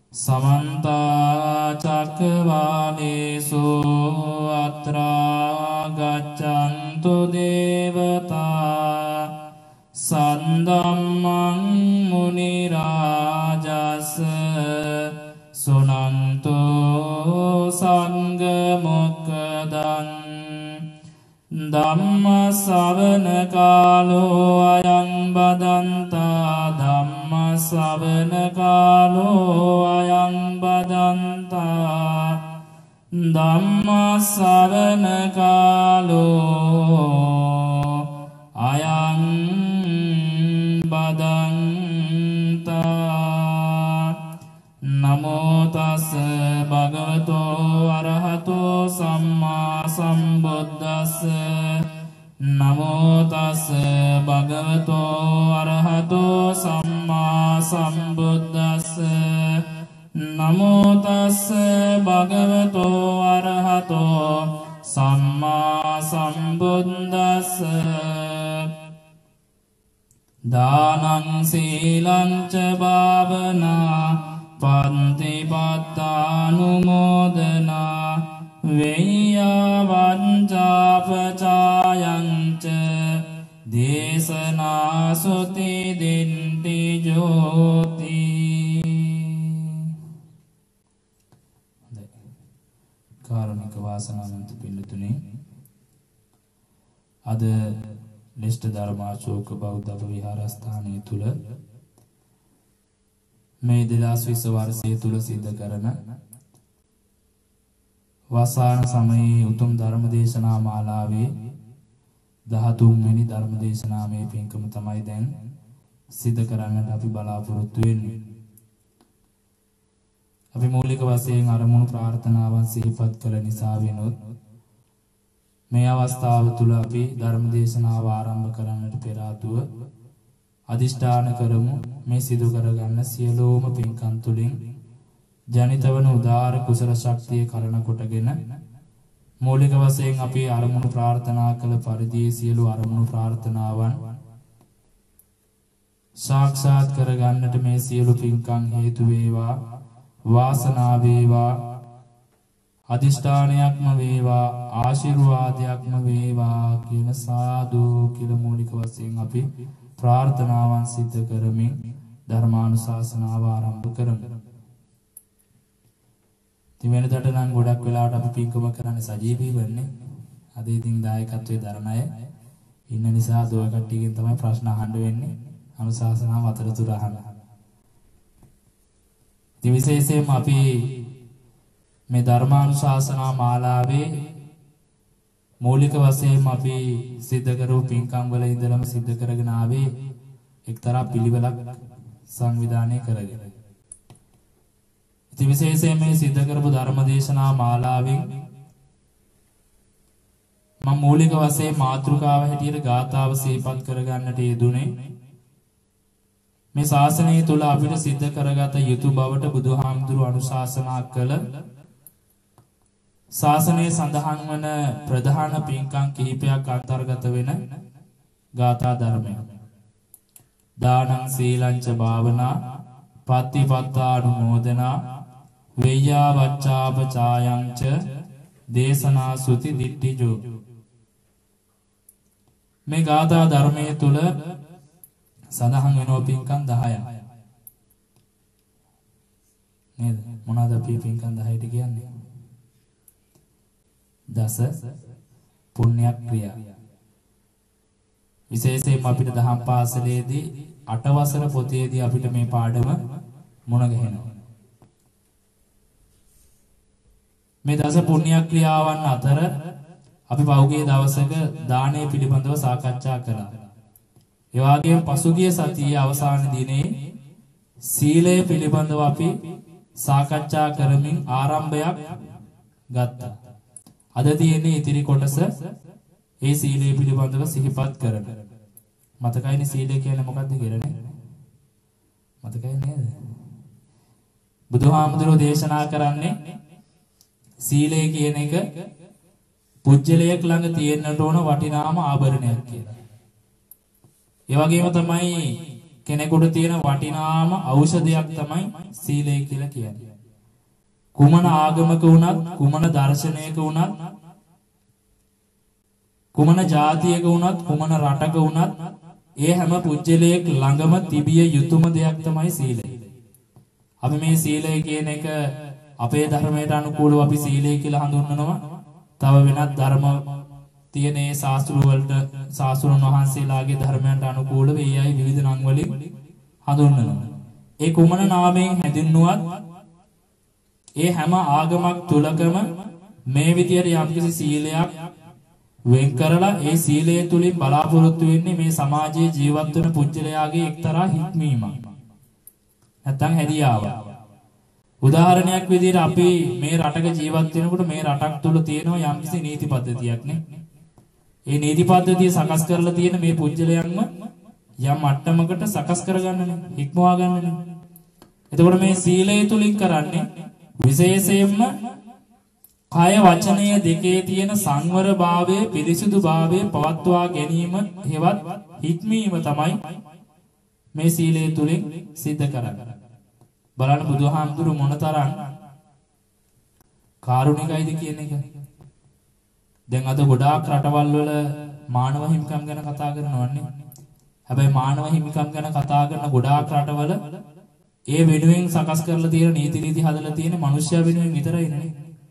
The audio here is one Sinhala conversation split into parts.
समन्ता चक्रवालेषु अत्रा गच्छन्तु देवता सद्धम्मं मुनिराजस् सुनन्तु संघमुक्तं धम्म श्रवण कालो अयं बदन्ता धम्म श्रवण कालो अयं बदन्ता धम्म श्रवण कालो अयं बदन्ता नमो तस् भगवतो अरहतो सम्मा सम्बुद्धस्स नमो तस् भगवतो अरहतो सम्मा सम्बुद्धस्स नमो तस् भगवतो अरहतो सम्मा सम्बुद्धस्स दानं शीलं च भावना पन्तिपत्तानुमोदना वेय्यावञ्चापचायं च देशना सुति दिन्ति ज्योति කාරුණික වාසනාවන්ත පිළිතුනේ අද නිෂ්ඨ ධර්මාශෝක බෞද්ධ විහාරස්ථානයේ තුල මේ 2020 වර්ෂයේ තුල සිද්ධ කරන වසාන සමයේ උතුම් ධර්ම දේශනා මාලාවේ 13 වෙනි ධර්ම දේශනාවේ පින්කම තමයි දැන් සිද්ධ කරන්නට අපි බලාපොරොත්තු වෙන්නේ. අපි මූලික වශයෙන් අරමුණු ප්‍රාර්ථනාවන් සිහිපත් කළ නිසා වෙනොත් මේ අවස්ථාව තුල අපි ධර්ම දේශනාව ආරම්භ කරන්නට පෙර ආතුව අදිෂ්ඨාන කරමු මේ සිදු කරගන්න සියලුම පින්කම් තුලින් ජනිත වන උදාාර කුසල ශක්තිය කරන කොටගෙන මූලික වශයෙන් අපි අරමුණු ප්‍රාර්ථනා කළ පරිදි සියලු අරමුණු ප්‍රාර්ථනාවන් සාක්ෂාත් කරගන්නට මේ සියලු පින්කම් හේතු වේවා වාසනාව වේවා අදිෂ්ඨානයක්ම වේවා ආශිර්වාදයක්ම වේවා කියන සාදු කියලා මූලික වශයෙන් අපි ප්‍රාර්ථනාවන් සිද්ධ කරමින් ධර්මානුශාසනාව ආරම්භ කරමු. තිවෙනදට නම් ගොඩක් වෙලාවට අපි පින්කම කරන්නේ සජීවී වෙන්නේ. අද ඉතින් දායකත්වයේ දරන අය ඉන්න නිසා දොය කට්ටියකින් තමයි ප්‍රශ්න අහන්න වෙන්නේ. අනුශාසනාව අතරතුර අහන්න. විශේෂයෙන්ම අපි මේ ධර්මානුශාසනා මාලාවේ මූලික වශයෙන් අපි සිද්ධ කරපු පින්කම් වල ඉඳලම සිද්ධ කරගෙන ආවේ එක්තරා පිළිවෙලක් සංවිධානය කරගෙන. ඉතින් විශේෂයෙන් මේ සිද්ධ කරපු ධර්ම දේශනා මාලාවෙන් මම මූලික වශයෙන් මාතෘකාව හැටියට ගාථාව සිහිපත් කරගන්නට යෙදුනේ. මේ ශාසනය තුල අපිට සිද්ධ කරගත යුතු බවට බුදුහාමුදුරු අනුශාසනා කළ ශාසනයේ සඳහන් වන ප්‍රධාන පින්කම් කිහිපයක් අන්තර්ගත වෙන ගාථා ධර්මය. දානං සීලං ච භාවනා පත්තිපත්තානුමෝදනා වෙය්‍යා වච්චාපචායං ච දේශනා සුති දිට්ඨිජෝ. මේ ගාථා ධර්මයේ තුල සඳහන් වෙනවා පින්කම් 10ක්. නේද? මොනවාද අපි පින්කම් 10ට කියන්නේ? දස පුණ්‍ය ක්‍රියා. විශේෂයෙන්ම අපිට දහම් පාසලේදී 8 වසර පොතේදී අපිට මේ පාඩම මුණ ගැහෙනවා. මේ දස පුණ්‍ය ක්‍රියාවන් අතර අපි පහුගිය දවසක දානය පිළිබඳව සාකච්ඡා කළා. ඒ වගේම පසුගිය සතියේ අවසාන දිනේ සීලය පිළිබඳව අපි සාකච්ඡා කරමින් ආරම්භයක් ගත්තා. අද තියෙන්නේ ඉතිරි කොටස ඒ සීලය පිළිබඳව සිහිපත් කරන. මතකයිනේ සීලය කියන්නේ මොකක්ද කියලා නේ? මතකයි නේද? බුදුහාමුදුරෝ දේශනා කරන්නේ සීලය කියන එක පුජ්‍යලයක් ළඟ තියෙන්නට ඕන වටිනාම ආභරණයක් කියලා. ඒ වගේම තමයි කෙනෙකුට තියෙන වටිනාම ඖෂධයක් තමයි සීලය කියලා කියන්නේ. කුමන ආගමක වුණත්, කුමන දර්ශනයක වුණත්, කුමන ජාතියක වුණත්, කුමන රටක වුණත් ඒ හැම පුජ්‍යලයක ළඟම තිබිය යුතුම දෙයක් තමයි සීලය. අපි මේ සීලය කියන එක අපේ ධර්මයට අනුකූලව අපි සීලය කියලා හඳුන්වනවා. තව වෙනත් ධර්ම තියෙන ඒ ශාස්ත්‍ර වලට ශාස්ත්‍රඥ වහන්සේලාගේ ධර්මයන්ට අනුකූලව ඒ අය විවිධ නම් වලින් හඳුන්වනවා. ඒ කුමන නාමයෙන් හැඳින්නුවත් ඒ හැම ආගමක් තුලකම මේ විදියට යම්කිසි සීලයක් වෙන් කරලා ඒ සීලය තුලින් බලාපොරොත්තු වෙන්නේ මේ සමාජයේ ජීවත් වෙන පුජ්‍යලයාගේ එක්තරා හික්මීමක්. නැත්තම් හැදියාවක්. උදාහරණයක් විදිහට අපි මේ රටක ජීවත් වෙනකොට මේ රටක් තුල තියෙනවා යම්කිසි නීති පද්ධතියක් නේ. ඒ නීති පද්ධතිය සකස් කරලා තියෙන මේ පුජ්‍යලයන්ම යම් මට්ටමකට සකස් කරගන්නනේ, හික්මවා ගන්නනේ. එතකොට මේ සීලය තුලින් කරන්නේ විශේෂයෙන්ම කාය වචනය දෙකේ තියෙන සංවරභාවය, පිරිසිදුභාවය පවත්වා ගැනීම හේවත් හික්මීම තමයි මේ සීලය තුලින් සිද්ධ කරන්නේ. බලන්න බුදුහාමුදුරු මොනතරම් කාරුණිකයිද කියන එක. දැන් අද ගොඩාක් රටවල් වල මානව හිමිකම් ගැන කතා කරනවන්නේ. හැබැයි මානව හිමිකම් ගැන කතා කරන ගොඩාක් රටවල ඒ වෙනුවෙන් සකස් කරලා තියෙන නීති රීති හදලා තියෙන මිනිස්සයා වෙනුවෙන් විතරයි නේ.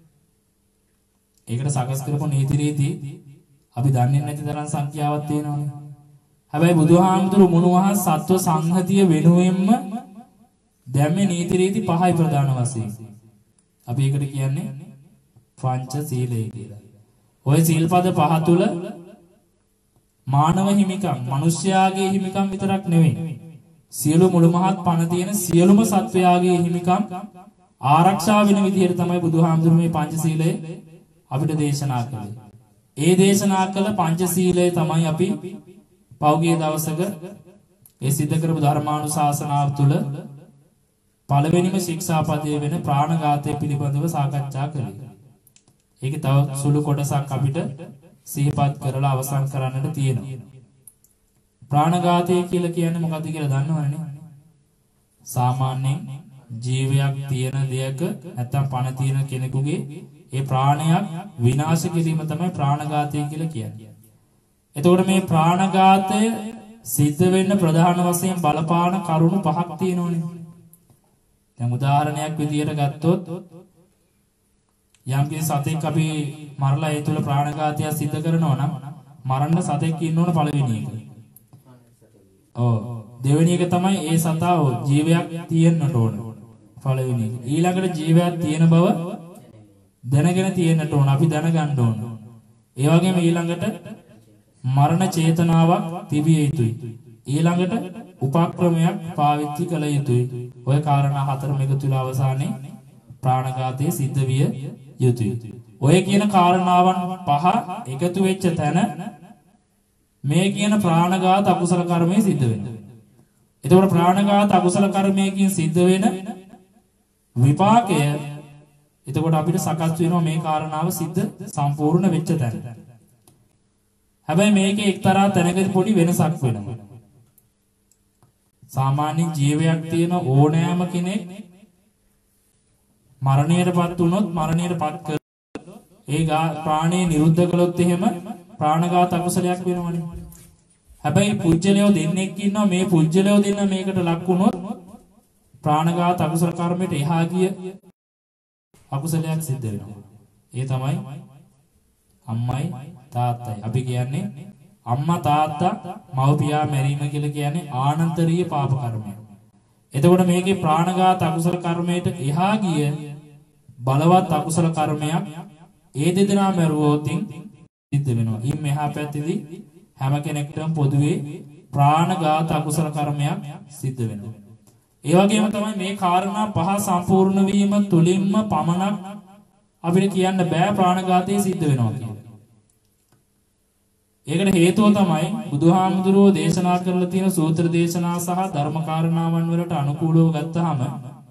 ඒකට සකස් කරපු නීති රීති අපි දන්නේ නැති තරම් සංඛ්‍යාවක් තියෙනවානේ. හැබැයි බුදුහාමුදුරු මොනවා සත්ව සංහතිය වෙනුවෙන්ම දැම්මේ නීති රීති පහයි ප්‍රධාන වශයෙන්. අපි ඒකට කියන්නේ පංච සීලය කියලා. ওই සීල්පද පහ තුල මානව හිමිකම්, මිනිස්යාගේ හිමිකම් විතරක් නෙවෙයි. සියලු මුළු මහත් පණ තියෙන සියලුම සත්වයාගේ හිමිකම් ආරක්ෂා වෙන විදිහට තමයි බුදුහාමුදුරු මේ පංචශීලය අපිට දේශනා කළේ. ඒ දේශනා කළ පංචශීලය තමයි අපි පෞගිය දවසක ඒ සිද්ධ කරපු ධර්මානුශාසනාව තුළ පළවෙනිම ශික්ෂාපදයේ වෙන ප්‍රාණඝාතය පිළිබඳව සාකච්ඡා කළේ. ඒකේ තව සුළු කොටසක් අපිට සිහිපත් කරලා අවසන් කරන්නට තියෙනවා. ප්‍රාණඝාතය කියලා කියන්නේ මොකක්ද කියලා දන්නවනේ. සාමාන්‍යයෙන් ජීවයක් තියෙන දෙයක නැත්තම් පණ තියෙන කෙනෙකුගේ ඒ ප්‍රාණයක් විනාශ කිරීම තමයි ප්‍රාණඝාතය කියලා කියන්නේ. එතකොට මේ ප්‍රාණඝාතය සිද්ධ වෙන්න ප්‍රධාන වශයෙන් බලපාන කරුණු පහක් තියෙනෝනේ. දැන් උදාහරණයක් විදියට ගත්තොත් යම්කිසි සතෙක් අපි මරලා ඒ තුල ප්‍රාණඝාතය සිද්ධ කරනවා නම් මරන්න සතෙක් ඉන්න ඕන පළවෙනි එක. ඔව් දෙවෙනි එක තමයි ඒ සතා ජීවයක් තියෙන්නට ඕන. පළවෙනි එක. ඊළඟට ජීවයක් තියෙන බව දැනගෙන තියෙන්නට ඕන. අපි දැනගන්න ඕන. ඒ වගේම ඊළඟට මරණ චේතනාවක් තිබිය යුතුයි. ඊළඟට උපක්‍රමයක් පාවිච්චි කළ යුතුයි. ඔය කාරණා හතරම එකතු වෙලා අවසානයේ ප්‍රාණඝාතය සිද්ධ විය යුතුයි. ඔය කියන කාරණාවන් පහ එකතු වෙච්ච තැන මේ කියන ප්‍රාණඝාත අකුසල කර්මය සිද්ධ වෙනවා. එතකොට ප්‍රාණඝාත අකුසල කර්මයකින් සිද්ධ වෙන විපාකය එතකොට අපිට සකස් වෙනවා මේ කාරණාව සිද්ධ සම්පූර්ණ වෙච්ච තැන. හැබැයි මේකේ එක්තරා තැනකදී පොඩි වෙනසක් වෙනවා. සාමාන්‍ය ජීවයක් තියෙන ඕනෑම කෙනෙක් මරණයටපත් වුණොත් මරණයටපත් කර ඒ ප්‍රාණය නිරුද්ධ කළොත් එහෙම ප්‍රාණඝාත අකුසලයක් වෙනවනේ. හැබැයි පුජ්‍යලයෝ දෙන්නෙක් ඉන්නවා මේ පුජ්‍යලයෝ දෙන්න මේකට ලක් වුණොත් ප්‍රාණඝාත අකුසල කර්මයට එහා ගිය අකුසලයක් සිද්ධ වෙනවා. ඒ තමයි අම්මයි තාත්තයි. අපි කියන්නේ අම්මා තාත්තා මව්පියා මැරීම කියලා කියන්නේ ආනන්තරීය පාප කර්මයක්. එතකොට මේකේ ප්‍රාණඝාත අකුසල කර්මයට එහා ගිය බලවත් අකුසල කර්මයක් ඒ දෙදෙනා මරුවොත් සිද්ධ වෙනවා. ඉන් මෙහා පැත්තේදී හැම කෙනෙක්ටම පොදුවේ ප්‍රාණඝාත අකුසල කර්මයක් සිද්ධ වෙනවා. ඒ වගේම තමයි මේ කාරණා පහ සම්පූර්ණ වීම තුලින්ම පමණක් අපිට කියන්න බෑ ප්‍රාණඝාතය සිද්ධ වෙනවා කියලා. ඒකට හේතුව තමයි බුදුහාමුදුරුවෝ දේශනා කරලා තියෙන සූත්‍ර දේශනා සහ ධර්ම කාරණාවන් වලට අනුකූලව ගත්තාම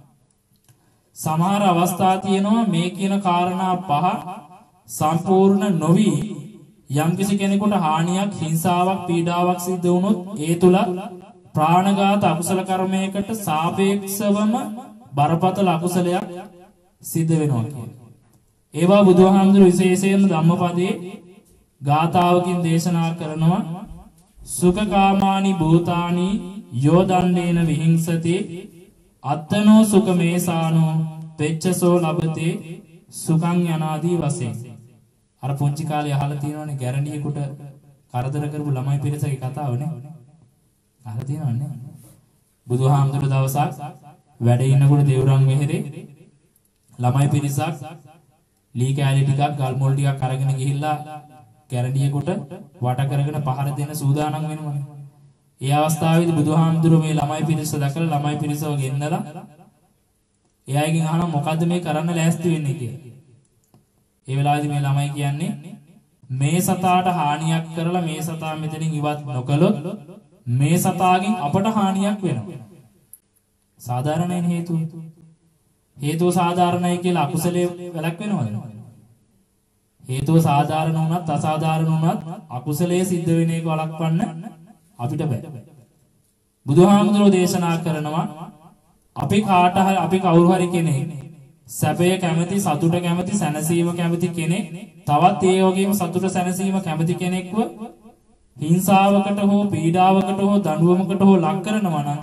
සමහර අවස්ථා තියෙනවා මේ කියන කාරණා පහ සම්පූර්ණ නොවි යම්කිසි කෙනෙකුට හානියක් හිංසාවක් පීඩාවක් සිද්ධ වුණොත් ඒ තුල ප්‍රාණඝාත අකුසල කර්මයකට සාපේක්ෂවම බරපතල අකුසලයක් සිද්ධ වෙනවා කියන්නේ. ඒවා බුදුහාමුදුරු විශේෂයෙන්ම ධම්මපදයේ ගාථාවකින් දේශනා කරනවා. සුඛකාමානි භූතානි යෝ දණ්ඩේන විහිංසති අත්තනෝ සුඛමේසානෝ පෙච්චසෝ ලබතේ සුඛං යනාදී වශයෙන්. අර පුංචි කාලේ අහලා තියෙනවනේ ගැරන්ඩියෙකුට කරදර කරපු ළමයි පිරිසගේ කතාවනේ. අහලා තියෙනවනේ. බුදුහාමුදුරු දවසක් වැඩ ඉන්නකොට දේවරම් වෙහෙරේ ළමයි පිරිසක් ලී කෑලි ටිකක් ගල් මුල් ටිකක් අරගෙන ගිහිල්ලා ගැරන්ඩියෙකුට වට කරගෙන පහර දෙන්න සූදානම් වෙනවනේ. ඒ අවස්ථාවේදී බුදුහාමුදුරු මේ ළමයි පිරිස දැකලා ළමයි පිරිසව ගෙන්නලා එයාගෙන් අහනවා මොකද්ද මේ කරන්න ලෑස්ති වෙන්නේ කියලා. ඒ වෙලාවේදී මේ ළමයි කියන්නේ මේ සතාට හානියක් කරලා මේ සතා මෙතනින් ඉවත් නොකළොත් මේ සතාගෙන් අපට හානියක් වෙනවා. සාධාරණයි හේතුව. හේතුව සාධාරණයි කියලා අකුසලයේ වැළක් වෙනවද? හේතුව සාධාරණ වුණත් අසාධාරණ වුණත් අකුසලයේ සිද්ධ වෙන එක වළක්වන්න අපිට බෑ. බුදුහාමුදුරෝ දේශනා කරනවා අපි කවුරු හරි කෙනෙක් සැපය කැමති, සතුට කැමති, සැනසීම කැමති කෙනෙක් තවත් ඒ වගේම සතුට සැනසීම කැමති කෙනෙක්ව හිංසාවකට හෝ පීඩාවකට හෝ දඬුවමකට හෝ ලක් කරනවා නම්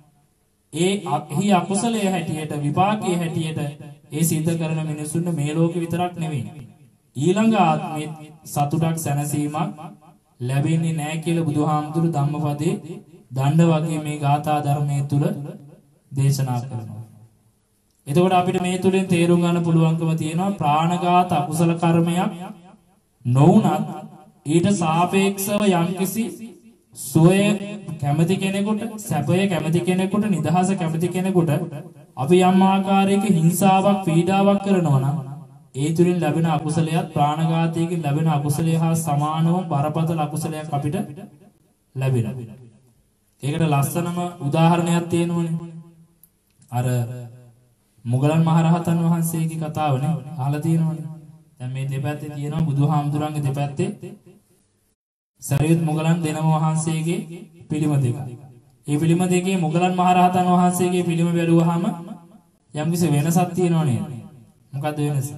එහි අකුසලයේ හැටියට විපාකයේ හැටියට ඒ සිද්ධ කරන මිනිසුන්ට මේ ලෝකෙ විතරක් නෙවෙයි ඊළඟ ආත්මෙත් සතුටක් සැනසීමක් ලැබෙන්නේ නැහැ කියලා බුදුහාමුදුරු ධම්මපදයේ දණ්ඩ වගේ මේ ගාථා ධර්මයේ තුල දේශනා කරනවා. එතකොට අපිට මේ තුලින් තේරුම් ගන්න පුළුවන්කම තියෙනවා ප්‍රාණඝාත අකුසල කර්මයක් නොවුනත් ඊට සාපේක්ෂව යම්කිසි සුවය කැමති කෙනෙකුට, සැපය කැමති කෙනෙකුට, නිදහස කැමති කෙනෙකුට අපි යම් ආකාරයක හිංසාවක් පීඩාවක් කරනවා නම් ඒ තුලින් ලැබෙන අකුසලයක් ප්‍රාණඝාතයෙන් ලැබෙන අකුසලය හා සමානව බරපතල අකුසලයක් අපිට ලැබෙනවා. ඒකට ලස්සනම උදාහරණයක් තියෙනවනේ. අර මුගලන් මහරහතන් වහන්සේගේ කතාවනේ අහලා තියෙනවනේ. දැන් මේ දෙපැත්තේ තියෙනවා බුදුහාමුදුරන්ගේ දෙපැත්තේ සරියුත් මුගලන් දෙනම වහන්සේගේ පිළිම දෙක. ඒ පිළිම දෙකේ මුගලන් මහරහතන් වහන්සේගේ පිළිම බැලුවාම යම්කිසි වෙනසක් තියෙනව නේද? මොකද්ද වෙනස?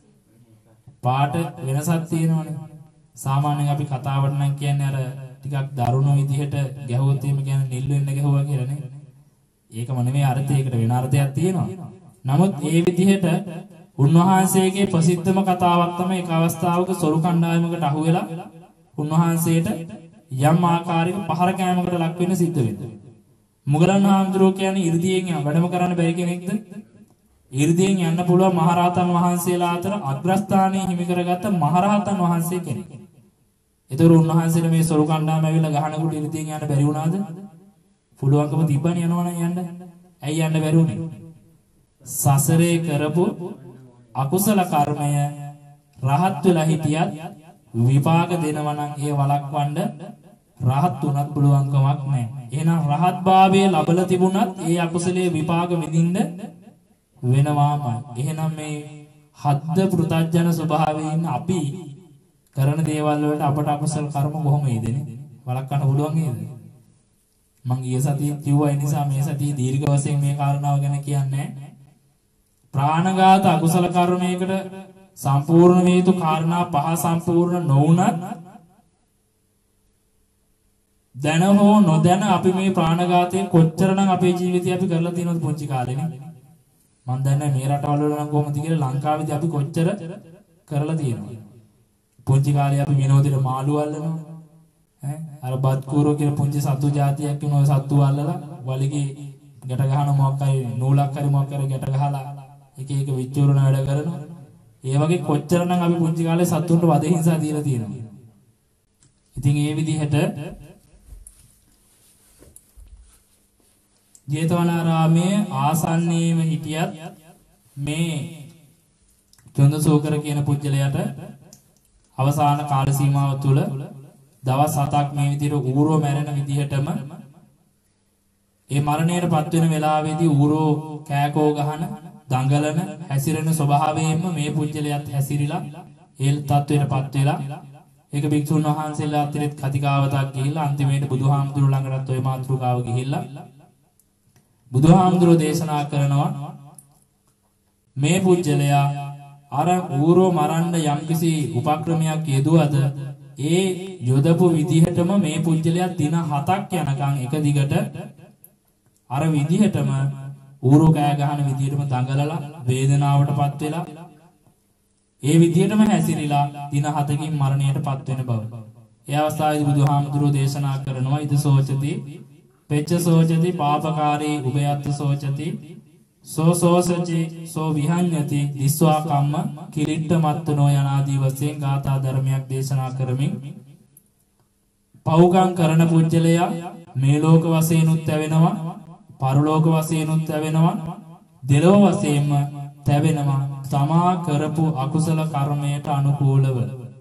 පාට වෙනසක් තියෙනවනේ. සාමාන්‍යයෙන් අපි කතාවට නම් කියන්නේ අර ටිකක් දරුණු විදිහට ගැහුවොත් එහෙම කියන්නේ නිල් වෙන්න ගැහුවා කියලා නේ. ඒකම නෙමෙයි අර්ථයකට වෙන අර්ථයක් තියෙනවා. නමුත් ඒ විදිහට උන්වහන්සේගේ ප්‍රසිද්ධම කතාවක් තමයි එක අවස්ථාවක සොරු කණ්ඩායමකට අහු වෙලා උන්වහන්සේට යම් ආකාරයක පහර කෑමකට ලක් වෙන්න සිද්ධ වෙනවා. මුගලන් හාමුදුරුවෝ කියන්නේ 이르දියෙන් වැඩම කරන්න බැරි කෙනෙක්ද? 이르දියෙන් යන්න පුළුවන් මහරහතන් වහන්සේලා අතර අග්‍රස්ථානයේ හිමි කරගත්ත මහරහතන් වහන්සේ කෙනෙක්. ඒතර උන්වහන්සේට මේ සොරු කණ්ඩායම ඇවිල්ලා ගහනකොට 이르දියෙන් යන්න බැරි වුණාද? පුළුවන්කම තිබ්බනේ යනවනම් යන්න. ඇයි යන්න බැරි වුනේ? සසරේ කරපු අකුසල කර්මය රහත් වෙලා හිටියත් විපාක දෙනවා නම් ඒ වළක්වන්න රහත් උනත් පුළුවන්කමක් නැහැ. එහෙනම් රහත් භාවයේ ලැබලා තිබුණත් ඒ අකුසලයේ විපාක විඳින්න වෙනවාමයි. එහෙනම් මේ හද්ද පෘථජන ස්වභාවයෙන් අපි කරන දේවල් වලට අපට අකුසල කර්ම කොහොම එයිදනේ? වළක්වන්න පුළුවන් නේද? මං ඊයේ සතියේ කිව්වා ඒ නිසා මේ සතියේ දීර්ඝ වශයෙන් මේ කාරණාව ගැන කියන්නේ ප්‍රාණඝාත අකුසල කර්මයකට සම්පූර්ණ වේතු කාරණා පහ සම්පූර්ණ නොවුනත් දැන හෝ නොදැන අපි මේ ප්‍රාණඝාතයෙන් කොච්චරනම් අපේ ජීවිතය අපි කරලා තියෙනවද පුංචි කාලේනේ මම දන්නේ මේ රටවල වල නම් කොහොමද කියලා ලංකාවේදී අපි කොච්චර කරලා තියෙනවද පුංචි කාලේ අපි විනෝදෙට මාළු අල්ලනවා අර බත් කූරෝ කියලා පුංචි සතු జాතියක් වෙන සතු අල්ලලා වලිගේ ගැට ගහන මොකක් හරි නූලක් හරි මොකක් හරි ගැට ගහලා එක එක විචෝරණ වැඩ කරනවා ඒ වගේ කොච්චරනම් අපි පුංචි කාලේ සතුන්ට වද හිංසා දීලා තියෙනවා. ඉතින් ඒ විදිහට ජේතවනාරාමයේ ආසන්නයේම හිටියත් මේ චොන්දසෝකර කියන පුජ්‍යලයට අවසාන කාල සීමාව තුළ දවස් 7ක් මේ විදිහට ඌරෝ මැරෙන විදිහටම ඒ මරණයටපත් වෙන වෙලාවේදී ඌරෝ කෑකෝ ගහන දඟලන හැසිරෙන ස්වභාවයෙන්ම මේ පුජ්‍යලයට හැසිරිලා ඒ තත්වයටපත් වෙලා ඒක භික්ෂුන් වහන්සේලා අතරත් කතිකාවතක් ගිහිල්ලා අන්තිමේට බුදුහාමුදුරුවෝ ළඟටත් ওই මාතෘකාව ගිහිල්ලා බුදුහාමුදුරුවෝ දේශනා කරනවා මේ පුජ්‍යලයා අර ඌරෝ මරන්න යම්කිසි උපක්‍රමයක් යෙදුවද ඒ යොදපු විදිහටම මේ පුජ්‍යලයා දින 7ක් යනකම් එක දිගට අර විදිහටම ඌරෝ කෑ ගහන විදිහටම දඟලලා වේදනාවටපත් වෙලා ඒ විදිහටම හැසිරීලා දින 7කින් මරණයටපත් වෙන බව. ඒ අවස්ථාවේදී බුදුහාමුදුරුවෝ දේශනා කරනවා ඉද සෝචති පෙච්ච සෝචති පාපකාරී උභයත්ත සෝචති සෝ සෝසචි සෝ විහඤ්ඤති දිස්වා කම්ම කිලිට්ඨ මත්තනෝ යනාදී වශයෙන් ගාථා ධර්මයක් දේශනා කරමින් පවුකම් කරන පුජ්‍යලයා මේ ලෝක වශයෙන්ුත් ඇවෙනවා පරලෝක වශයෙන්ුත් ඇවෙනවා දෙලොව වශයෙන්ම තැවෙනවා තමා කරපු අකුසල කර්මයට අනුකූලව.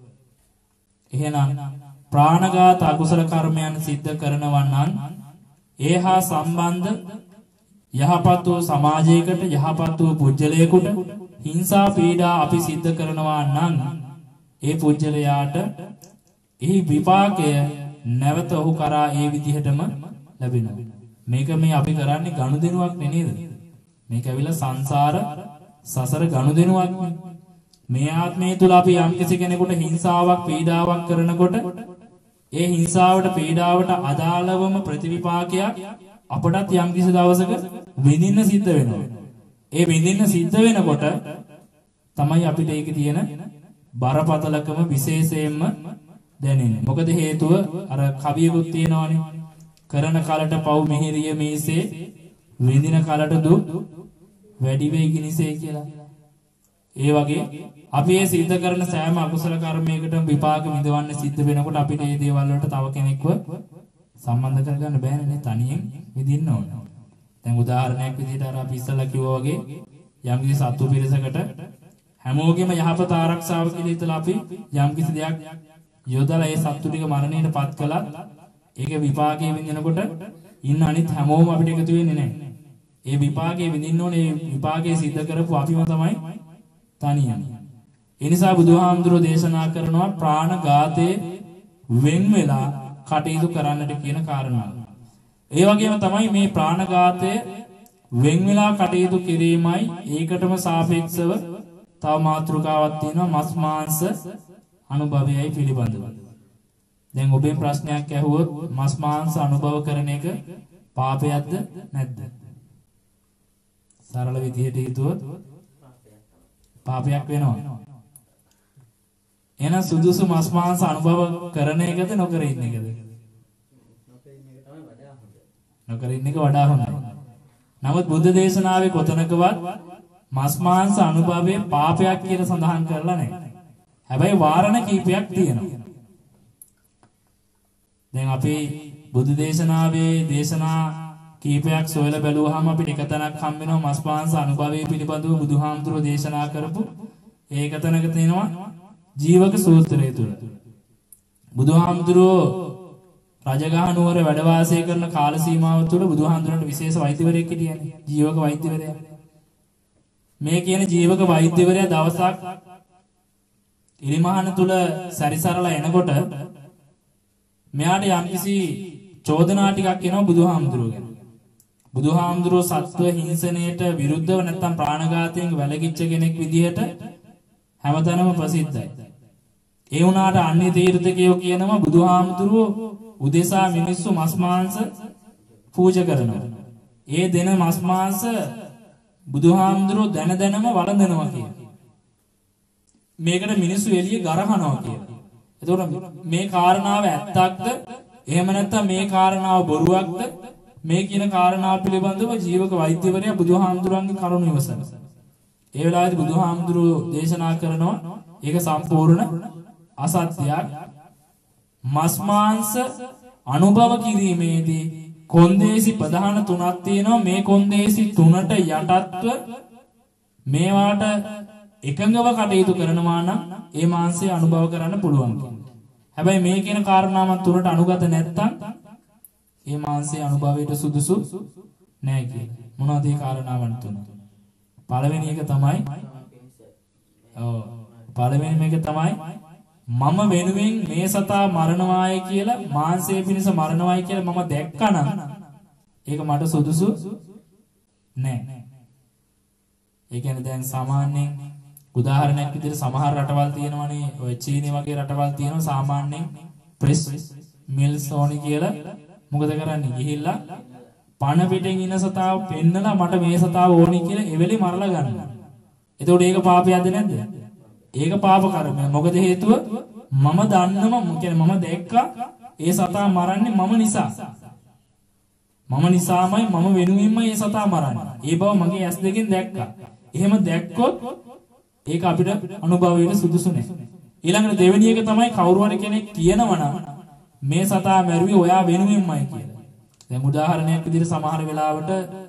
එහෙනම් ප්‍රාණඝාත අකුසල කර්මයන් සිද්ධ කරනවා නම් ඒහා සම්බන්ධ යහපත් වූ සමාජයකට යහපත් වූ පුජ්‍යලයකට හිංසා පීඩා අපි සිද්ධ කරනවා නම් ඒ පුජ්‍යලයාට එහි විපාකය නැවත ඔහු කරා ඒ විදිහටම ලැබෙනවා. මේක මේ අපි කරන්නේ ගනුදෙනුවක් නේද? මේක ඇවිල්ලා සංසාර සසර ගනුදෙනුවක්. මේ ආත්මය තුල අපි යම්කිසි කෙනෙකුට හිංසාවක් පීඩාවක් කරනකොට ඒ හිංසාවට පීඩාවට අදාළවම ප්‍රතිවිපාකයක් අපටත් යම්කිසි දවසක විඳින්න සිද්ධ වෙනවා. ඒ විඳින්න සිද්ධ වෙනකොට තමයි අපිට ඒකේ තියෙන බරපතලකම විශේෂයෙන්ම දැනෙන්නේ. මොකද හේතුව අර කවියකුත් තියෙනවානේ. කරන කලට පව් මිහිරිය මේසේ විඳින කලට දුක් වැඩි වෙයි කිනිසේ කියලා. ඒ වගේ අපි මේ සිද්ධ කරන සෑම අකුසල කර්මයකටම විපාක විඳවන්න සිද්ධ වෙනකොට අපිට මේ දේවල් වලට තව කෙනෙක්ව සම්බන්ධ කරගන්න බෑනේ නේ, තනියෙන් විඳින්න ඕන. දැන් උදාහරණයක් විදිහට අර අපි ඉස්සලා කිව්වා වගේ යම්කිසි සත්තු පිරිසකට හැමෝගෙම යහපත ආරක්ෂාව කියලා හිතලා අපි යම්කිසි දෙයක් යොදලා ඒ සත්තු ටික මරණයටපත් කළා. ඒකේ විපාකයේ විඳිනකොට ඉන්න අනිත් හැමෝම අපිට එකතු වෙන්නේ නැහැ. ඒ විපාකයේ විඳින්න ඕනේ. ඒ විපාකයේ සිද්ධ කරපු අපිම තමයි තනියම. ඒ නිසා බුදුහාමුදුරෝ දේශනා කරනවා ප්‍රාණඝාතයේ වෙන් වෙලා කටයුතු කරන්නට කියන කාරණාව. ඒ වගේම තමයි මේ ප්‍රාණඝාතය වෙන් වෙලා කටයුතු කිරීමයි ඒකටම සාපේක්ෂව තව මාතෘකාවක් තියෙනවා මස් මාංශ අනුභවයයි පිළිබඳව. දැන් ඔබේ ප්‍රශ්නයක් ඇහුවොත් මස් මාංශ අනුභව කරන එක පාපයක්ද නැද්ද? සරල විදිහට හිතුවොත් පාපයක් වෙනවා. එහෙනම් සුදුසු මස් මාංශ අනුභව කරන එකද නොකර ඉන්න එකද? නොකර ඉන්න එක වඩා හොඳයි. නමුත් බුද්ධ දේශනාවේ කොතනකවත් මස් මාංශ අනුභවයේ පාපයක් කියලා සඳහන් කරලා නැහැ. හැබැයි වාරණ කීපයක් තියෙනවා. දැන් අපි බුදු දේශනාවේ දේශනා කීපයක් සොයලා බැලුවාම අපිට එක තැනක් හම්බ වෙනවා මස් මාංශ අනුභවයේ පිළිබඳව බුදුහාමුදුරෝ දේශනා කරපු ඒක තැනක තියෙනවා ජීවක සූත්‍රය තුල. බුදුහාමුදුරෝ රජගහ නුවර වැඩ වාසය කරන කාල සීමාව තුළ බුදුහාමුදුරන්ට විශේෂ වෛද්‍යවරයෙක් හිටියනේ. ජීවක වෛද්‍යවරයා. මේ කියන ජීවක වෛද්‍යවරයා දවසක් ඉරිමහන තුල සැරිසරලා එනකොට මෙයාට යම්කිසි චෝදනා ටිකක් එනවා බුදුහාමුදුරුවෝ ගැන. බුදුහාමුදුරුවෝ සත්ව හිංසනයට විරුද්ධව නැත්නම් ප්‍රාණඝාතයෙන් වැළකීච්ච කෙනෙක් විදිහට හැමතැනම ප්‍රසිද්ධයි. ඒ වුණාට අන්‍ය තීර්ථකයෝ කියනවා බුදුහාමුදුරුවෝ උදෙසා මිනිස්සු මස් මාංශ පූජා කරනවා. ඒ දෙන මස් මාංශ බුදුහාමුදුරුවෝ දැනම වළඳනවා කියලා. මේකට මිනිස්සු එළිය ගරහනවා කියලා. එතකොට මේ කාරණාව ඇත්තක්ද? එහෙම නැත්නම් මේ කාරණාව බොරුවක්ද? මේ කියන කාරණාව පිළිබඳව ජීවක වෛද්‍යවරයා බුදුහාමුදුරන්ගේ කරුණ ඉවසනවා. ඒ වෙලාවේදී බුදුහාමුදුරුවෝ දේශනා කරනවා ඒක සම්පූර්ණ අසත්‍යයක්. මස් මාංශ අනුභව කිරීමේදී කොන්දේසි ප්‍රධාන තුනක් තියෙනවා. මේ කොන්දේසි තුනට යටත්ව මේවාට එකඟව කටයුතු කරනවා නම් ඒ මාංශය අනුභව කරන්න පුළුවන්. හැබැයි මේ කියන කාරණාවන් තුනට අනුගත නැත්තම් ඒ මාංශය අනුභවයට සුදුසු නැහැ කියලා. මොනවද ඒ කාරණාවන් තුන? පළවෙනි එක තමයි පළවෙනි මේක තමයි මම වෙනුවෙන් මේ සතා මරණවායි කියලා මාංශය පිණිස මරණවායි කියලා මම දැක්කනම් ඒක මට සුදුසු නෑ. ඒ කියන්නේ දැන් සාමාන්‍යයෙන් උදාහරණයක් විදිහට සමහර රටවල් තියෙනවනේ ඔය චීනය වගේ රටවල් තියෙනවා සාමාන්‍යයෙන් ප්‍රෙස් මිල්ස් ඕනි කියලා මොකද කරන්නේ ගිහිල්ලා පණ පිටින් ඉන සතාව පෙන්නලා මට මේ සතාව ඕනි කියලා එවෙලේ මරලා ගන්නවා. එතකොට ඒක පාපයක්ද නැද්ද? ඒක පාප කර්මයක්. මොකද හේතුව මම දන්නම කියන්නේ මම දැක්කා ඒ සතා මරන්නේ මම නිසා. මම නිසාමයි මම වෙනුවෙන්ම ඒ සතා මරන්නේ. ඒ බව මගේ ඇස් දෙකෙන් දැක්කා. එහෙම දැක්කොත් ඒක අපිට අනුභවයට සුදුසු නැහැ. ඊළඟට දෙවෙනි එක තමයි කවුරු හරි කෙනෙක් කියනවනම් මේ සතා මැරුවේ ඔයා වෙනුවෙන්මයි කියලා. දැන් උදාහරණයක් විදිහට සමහර වෙලාවට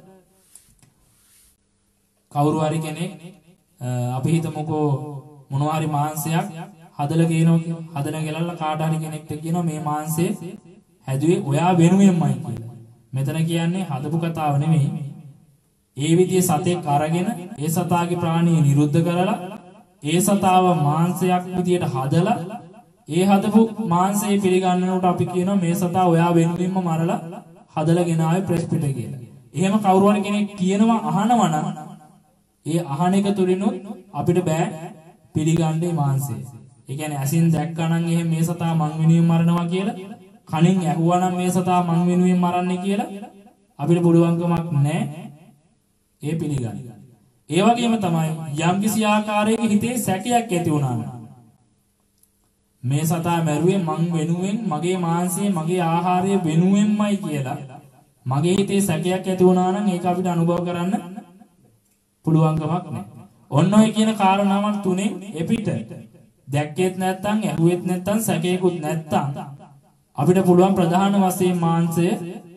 කවුරු හරි කෙනෙක් අපි හිතමුකෝ මොනවා හරි මාංශයක් හදලා කියනවා හදන ගෙලල්ලා කාට හරි කෙනෙක්ට කියනවා මේ මාංශය හැදුවේ ඔයා වෙනුවෙන්මයි කියලා. මෙතන කියන්නේ හදපු කතාව නෙමෙයි. ඒ විදිහේ සතෙක් අරගෙන ඒ සතාගේ ප්‍රාණිය නිරුද්ධ කරලා ඒ සතාව මාංශයක් විදියට හදලා ඒ හදපු මාංශය පිළිගන්නනකොට අපි කියනවා මේ සතා ඔයා වෙනුවෙන්ම මරලා හදලා ගෙනාවේ ප්‍රෙස් පිට කියලා. එහෙම කවුරු හරි කෙනෙක් කියනවා අහනවා නම් ඒ අහන එක තුලිනුත් අපිට බෑ පිළිගන්නේ මාංශය. ඒ කියන්නේ ඇසින් දැක්කනම් එහෙම මේ සතා මං වෙනුවෙන් මරනවා කියලා කනින් ඇහුවා නම් මේ සතා මං වෙනුවෙන් මරන්නේ කියලා අපිට පුළුවන්කමක් නැහැ. ඒ පිළිගන්න. ඒ වගේම තමයි යම්කිසි ආකාරයක හිතේ සැකයක් ඇති වුණා නම් මේ සතා මැරුවේ මං වෙනුවෙන් මගේ මාංශය මගේ ආහාරය වෙනුවෙන්මයි කියලා මගේ හිතේ සැකයක් ඇති වුණා නම් ඒක අපිට අනුභව කරන්න පුළුවන්කමක් නැහැ. ඔන්න ඔය කියන කාරණාවන් තුනෙන් එපිට දැක්කෙත් නැත්නම් ඇහුවෙත් නැත්නම් සැකේකුත් නැත්නම් අපිට පුළුවන් ප්‍රධාන වශයෙන් මාංශය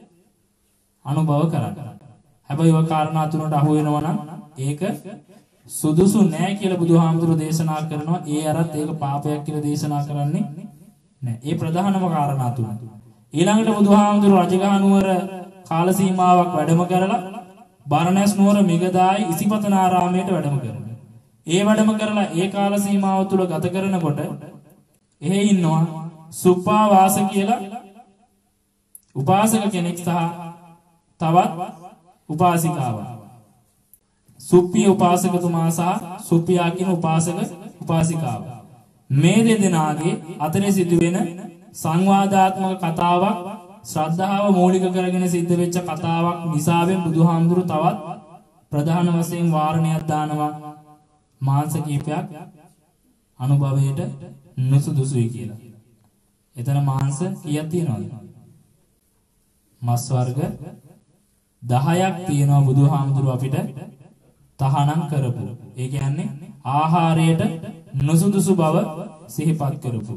අනුභව කරන්න. හැබැයි ඔය කාරණා තුනට අහු වෙනවා නම් ඒක සුදුසු නෑ කියලා බුදුහාමුදුරුවෝ දේශනා කරනවා. ඒ අරත් ඒක පාපයක් කියලා දේශනා කරන්නේ නෑ. ඒ ප්‍රධානම කාරණා තුන. ඊළඟට බුදුහාමුදුරුවෝ රජගහ නුවර කාල සීමාවක් වැඩම කරලා බරණැස් නුවර මිගදායි ඉසිපතනාරාමයට වැඩම කරනවා. ඒ වැඩම කරලා ඒ කාල සීමාව තුල ගත කරනකොට එහෙ ඉන්නවා සුප්පාවාස කියලා උපාසක කෙනෙක් සහ තවත් උපාසිකාවක්. සුප්පිය උපාසකතුමා සහ සුප්පියා කියන උපාසිකාව. මේ දෙදෙනාගේ අතරේ සිදුවෙන සංවාදාත්මක කතාවක් ශ්‍රද්ධාව මූලික කරගෙන සිද්ධ වෙච්ච කතාවක් නිසාවෙන් බුදුහාමුදුරු තවත් ප්‍රධාන වශයෙන් වාරණයක් දානවා මාංශ කීපයක් අනුභවයට නුසුදුසුයි කියලා. එතන මාංශ කීයක් තියෙනවද? මස් වර්ග 10ක් තියෙනවා බුදුහාමුදුරුව අපිට තහනම් කරපු. ඒ කියන්නේ ආහාරයට නුසුදුසු බව සිහිපත් කරපු.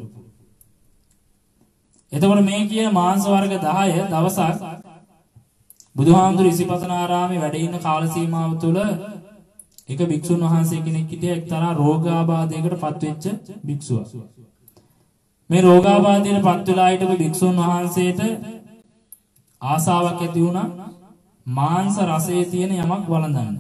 එතකොට මේ කියන මාංශ වර්ග 10 දවසක් බුදුහාමුදුරුව ඉසිපතනාරාමේ වැඩ ඉන්න කාල සීමාව තුළ එක භික්ෂුන් වහන්සේ කෙනෙක් හිටියා එක්තරා රෝගාබාධයකට පත්වෙච්ච භික්ෂුවක්. මේ රෝගාබාධයට පත් වෙලා හිටපු භික්ෂුන් වහන්සේට ආසාවක් ඇති වුණා මාංශ රසයේ තියෙන යමක් වළඳන්න.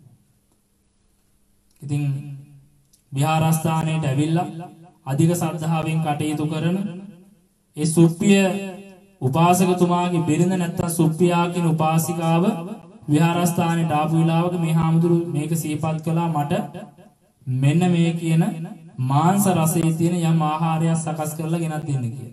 ඉතින් විහාරස්ථානයට ඇවිල්ලා අධික ශ්‍රද්ධාවෙන් කටයුතු කරන ඒ සුප්පිය උපාසකතුමාගේ බිරිඳ නැත්තම් සුප්පියා කියන උපාසිකාව විහාරස්ථානයට ආපු වෙලාවක මේ හාමුදුරු මේක සිහිපත් කළා මට මෙන්න මේ කියන මාංශ රසයේ තියෙන යම් ආහාරයක් සකස් කරලා ගෙනත් දෙන්න කියලා.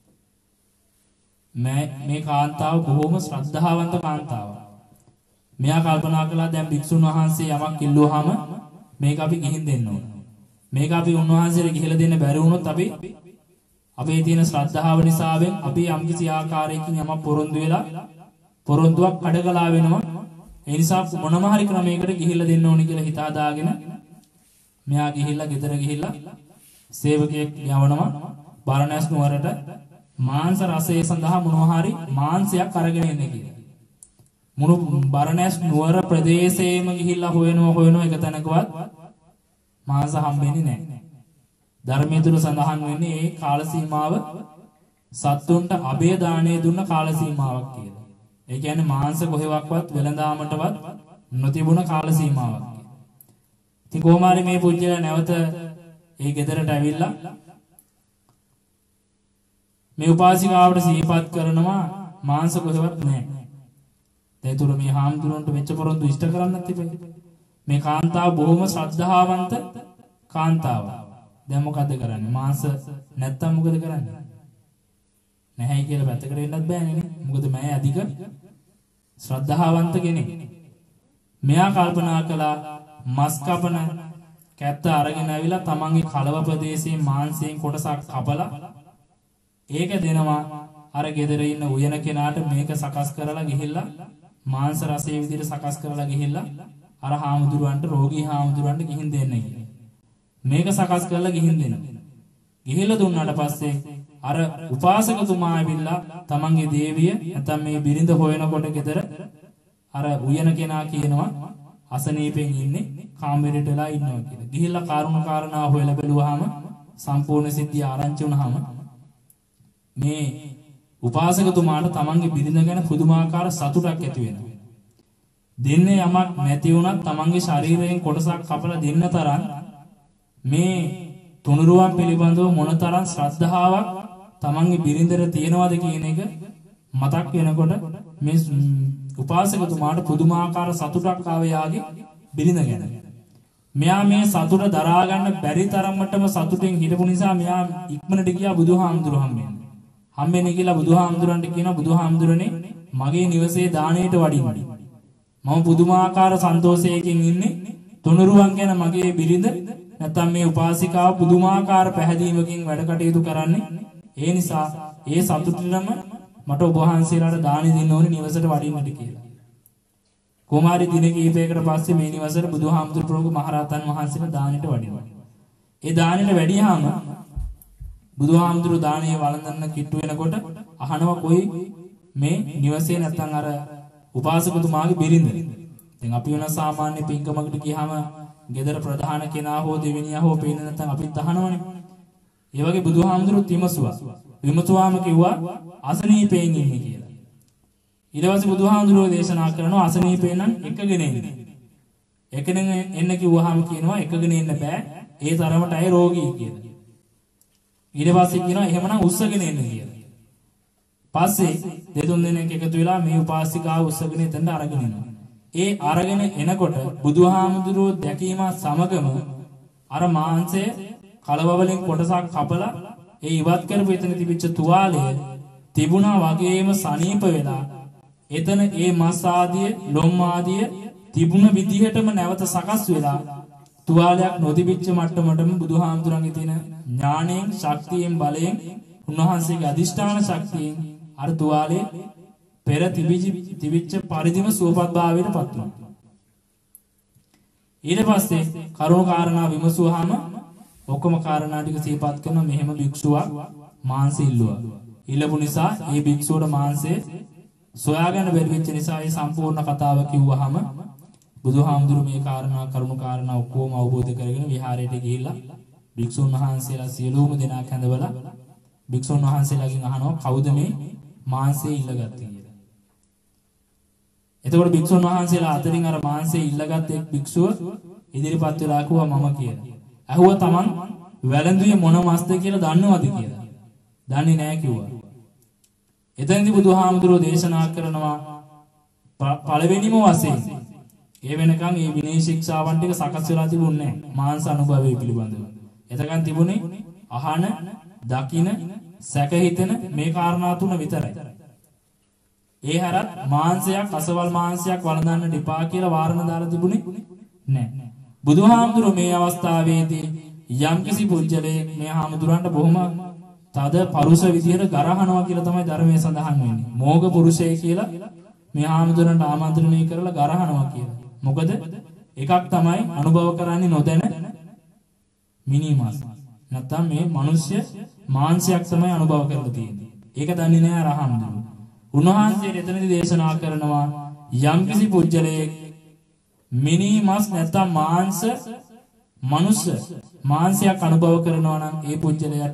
මේ කාන්තාව බොහොම ශ්‍රද්ධාවන්ත කාන්තාවක්. මෙයා කල්පනා කළා දැන් භික්ෂුන් වහන්සේ යමක් ඉල්ලුවාම මේක අපි ගිහින් දෙන්න ඕන. මේක අපි උන්වහන්සේට ගිහිලා දෙන්න බැරි වුණොත් අපි අපේ තියෙන ශ්‍රද්ධාව නිසාවෙන් අපි යම්කිසි ආකාරයකින් යමක් පොරොන්දු වෙලා පොරොන්දුවක් කඩකලා වෙනවා. ඒ නිසා මොනම හරි ක්‍රමයකට ගිහිල්ලා දෙන්න ඕනි කියලා හිත හදාගෙන මෙයා ගිහිල්ලා ගෙදර ගිහිල්ලා සේවකයෙක් යවනවා බරණැස් නුවරට මාංශ රසය සඳහා මොනවා හරි මාංශයක් අරගෙන එන්න කියලා. මුළු බරණැස් නුවර ප්‍රදේශයේම ගිහිල්ලා හොයනවා එක තැනකවත් මාංශ හම්බෙන්නේ නැහැ. ධර්මයේ තුල සඳහන් වෙන්නේ ඒ කාල සීමාව සත්තුන්ට අබේ දාණය දුන්න කාල සීමාවක් කියලා. ඒ කියන්නේ මාංශ කොහෙවත්වත් වෙළඳාමටවත් නොතිබුණ කාල සීමාවක්. ඉතින් කොහොම හරි මේ පුජ්‍යල නැවත ඒ ගෙදරට ඇවිල්ලා මේ උපාසිකාවට සිහිපත් කරනවා මාංශ කොහෙවත් නැහැ. ඒතුළු මේ හාමුදුරන්ට වෙච්ච පොරොන්දු ඉෂ්ට කරන්නත් තිබේ. මේ කාන්තාව බොහොම ශ්‍රද්ධාවන්ත කාන්තාවක්. දැන් මොකද කරන්නේ? මාංශ නැත්තම් මොකද කරන්නේ? නැහැ කියලා පැත්තකට වෙන්නත් බෑනේ නේ. මොකද මම අධික ශ්‍රද්ධාවන්ත කෙනෙක්. මෙයා කල්පනා කළා මස් කපන කැත්ත අරගෙන ඇවිල්ලා තමන්ගේ කලව ප්‍රදේශයේ මාංශයෙන් කොටසක් කපලා ඒක දෙනවා අර ගෙදර ඉන්න උයන කෙනාට මේක සකස් කරලා ගිහිල්ලා මාංශ රසයේ විදිහට සකස් කරලා ගිහිල්ලා අර හාමුදුරුවන්ට රෝගී හාමුදුරුවන්ට ගිහින් දෙන්න කියලා. මේක සකස් කරලා ගිහින් දෙනවා. ගිහිල්ලා දුන්නාට පස්සේ අර උපාසකතුමා ඇවිල්ලා තමන්ගේ දේවිය නැත්නම් මේ බිරිඳ හොයනකොට ගෙදර අර උයන කෙනා කියනවා අසනීපෙන් ඉන්නේ කාමරේට වෙලා ඉන්නවා කියලා. ගිහිල්ලා කාරුණා කාරණා හොයලා බැලුවාම සම්පූර්ණ සිද්ධිය ආරංචි වුණාම මේ උපාසකතුමාට තමන්ගේ බිරිඳ ගැන පුදුමාකාර සතුටක් ඇති වෙනවා. දෙන්නේ යමක් නැති වුණත් තමන්ගේ ශරීරයෙන් කොටසක් කපලා දෙන්න තරම් මේ තුනුරුවන් පිළිබඳව මොනතරම් ශ්‍රද්ධාවක් තමන්ගේ බිරිඳට තියෙනවද කියන එක මතක් වෙනකොට මේ උපාසකතුමාට පුදුමාකාර සතුටක් ආවේ යාගේ බිරිඳ ගැන. මෙයා මේ සතුට දරා ගන්න බැරි තරමටම සතුටෙන් හිටපු නිසා මෙයා ඉක්මනට ගියා බුදුහාමුදුරුවෝ හම්බෙන්න. හම්බෙන්නේ කියලා බුදුහාමුදුරන්ට කියනවා බුදුහාමුදුරනේ මගේ නිවසේ දාණයට වඩින්න. මම පුදුමාකාර සන්තෝෂයකින් ඉන්නේ. තුනුරුවන් ගැන මගේ බිරිඳ නැත්නම් මේ උපාසිකාව පුදුමාකාර පැහැදීමකින් වැඩ කටයුතු කරන්නේ. ඒ නිසා ඒ සතුටටම මට ඔබ වහන්සේලාට දානි දෙන්න ඕනේ නිවසට වඩින්නට කියලා. කුමාරි දින කිහිපයකට පස්සේ මේ නිවසට බුදුහාමුදුරුවෝ මහරහතන් වහන්සේලා දානෙට වඩිනවා. ඒ දානෙට වැඩියාම බුදුහාමුදුරුවෝ දානේ වළඳන්න කිට්ටු වෙනකොට අහනවා කොයි මේ නිවසේ නැත්නම් අර උපාසකතුමාගේ බිරිඳ. දැන් අපි වෙන සාමාන්‍ය පින්කමකට ගියාම ගෙදර ප්‍රධාන කෙනා හෝ දෙවෙනියා හෝ පේන්නේ නැත්නම් අපිත් අහනවනේ. ඒ වගේ බුදුහාමුදුරුවෝ විමසුවා. විමසුවාම කිව්වා අසනීපයෙන් ඉන්නේ කියලා. ඊට පස්සේ බුදුහාමුදුරුවෝ දේශනා කරනවා අසනීපේ නම් එකගෙන එන්න. එකගෙන එන්න කිව්වහම කියනවා එකගෙන එන්න බෑ. ඒ තරමට අය රෝගී කියලා. ඊට පස්සේ කියනවා එහෙමනම් උස්සගෙන එන්න කියලා. පස්සේ දෙතුන් දෙනෙක් එකතු වෙලා මේ උපාසිකාව උස්සගෙන එතනට අරගෙන එනවා. ඒ අරගෙන එනකොට බුදුහාමුදුරුවෝ දැකීම සමගම අර මාංශය කලවවලින් කොටසක් කපලා ඒ ඉවත් කරපු එතන තිබිච්ච තුවාලය තිබුණා වගේම සනීප වෙලා එතන ඒ මස් ආදිය ලොම් ආදිය තිබුණ විදිහටම නැවත සකස් වෙලා තුවාලයක් නොතිබිච්ච මට්ටමටම බුදුහාමුදුරන්ගේ තියෙන ඥාණයෙන් ශක්තියෙන් බලයෙන් උන්වහන්සේගේ අදිෂ්ඨාන ශක්තියෙන් අර තුවාලේ පෙර තිබිච්ච පරිදිම සුවපත් භාවයට පත් වුණා. ඊට පස්සේ කරුණු කාරණා විමසුවාම ඔක්කොම කාරණා ටික සිහිපත් කරන මෙහෙම භික්ෂුවක් මාංශ ඉල්ලුවා. ඉල්ලපු නිසා ඒ භික්ෂුවට මාංශය සොයාගන්න බැරි වෙච්ච නිසා ඒ සම්පූර්ණ කතාව කිව්වහම බුදුහාමුදුරු මේ කාරණා කරුණු කාරණා ඔක්කොම අවබෝධ කරගෙන විහාරයට ගිහිල්ලා භික්ෂුන් වහන්සේලා සියලුම දෙනා කැඳවලා භික්ෂුන් වහන්සේලාගෙන් අහනවා කවුද මේ මාංශය ඉල්ලගත්තේ කියලා. එතකොට භික්ෂුන් වහන්සේලා අතරින් අර මාංශය ඉල්ලගත් එක් භික්ෂුව ඉදිරිපත් වෙලා කිව්වා මම කියලා. ඇහුවා තමන් වැළඳුවේ මොන මාස්ද කියලා දන්නවද කියලා. දන්නේ නැහැ කිව්වා. එතෙන්දී බුදුහාමුදුරුවෝ දේශනා කරනවා පළවෙනිම වශයෙන් ඒ වෙනකන් මේ විනය ශික්ෂාවන් ටික සකස් වෙලා තිබුණේ නැහැ. මාංශ අනුභවය පිළිබඳව. එතකන් තිබුණේ අහන, දකින, සැක හිතෙන මේ කාරණා තුන විතරයි. ඒ හැරත් මාංශයක් අසවල් මාංශයක් වළඳන්න දෙපා කියලා වාරණ දාලා තිබුණේ නැහැ. බුදුහාමුදුරුවෝ මේ අවස්ථාවේදී යම්කිසි පුජ්‍යලයක් මේ හාමුදුරන්ට බොහොම තද පරුෂ විදියට ගරහනවා කියලා තමයි ධර්මයේ සඳහන් වෙන්නේ. මෝග පුරුෂය කියලා මේ හාමුදුරන්ට ආමන්ත්‍රණය කරලා ගරහනවා කියලා. මොකද එකක් තමයි අනුභව කරන්නේ නොදැන මිනිමාස්. නැත්තම් මේ මිනිස්ය මාංශයක් තමයි අනුභව කරලා තියෙන්නේ. ඒක දන්නේ නැහැ රහම්දුරු. උන්වහන්සේ එතනදී දේශනා කරනවා යම්කිසි පුජ්‍යලයක් මිනිමාස් නැත්තම් මාංශ මනුෂ්‍ය මාංශයක් අනුභව කරනවා නම් ඒ පුජ්‍යලයට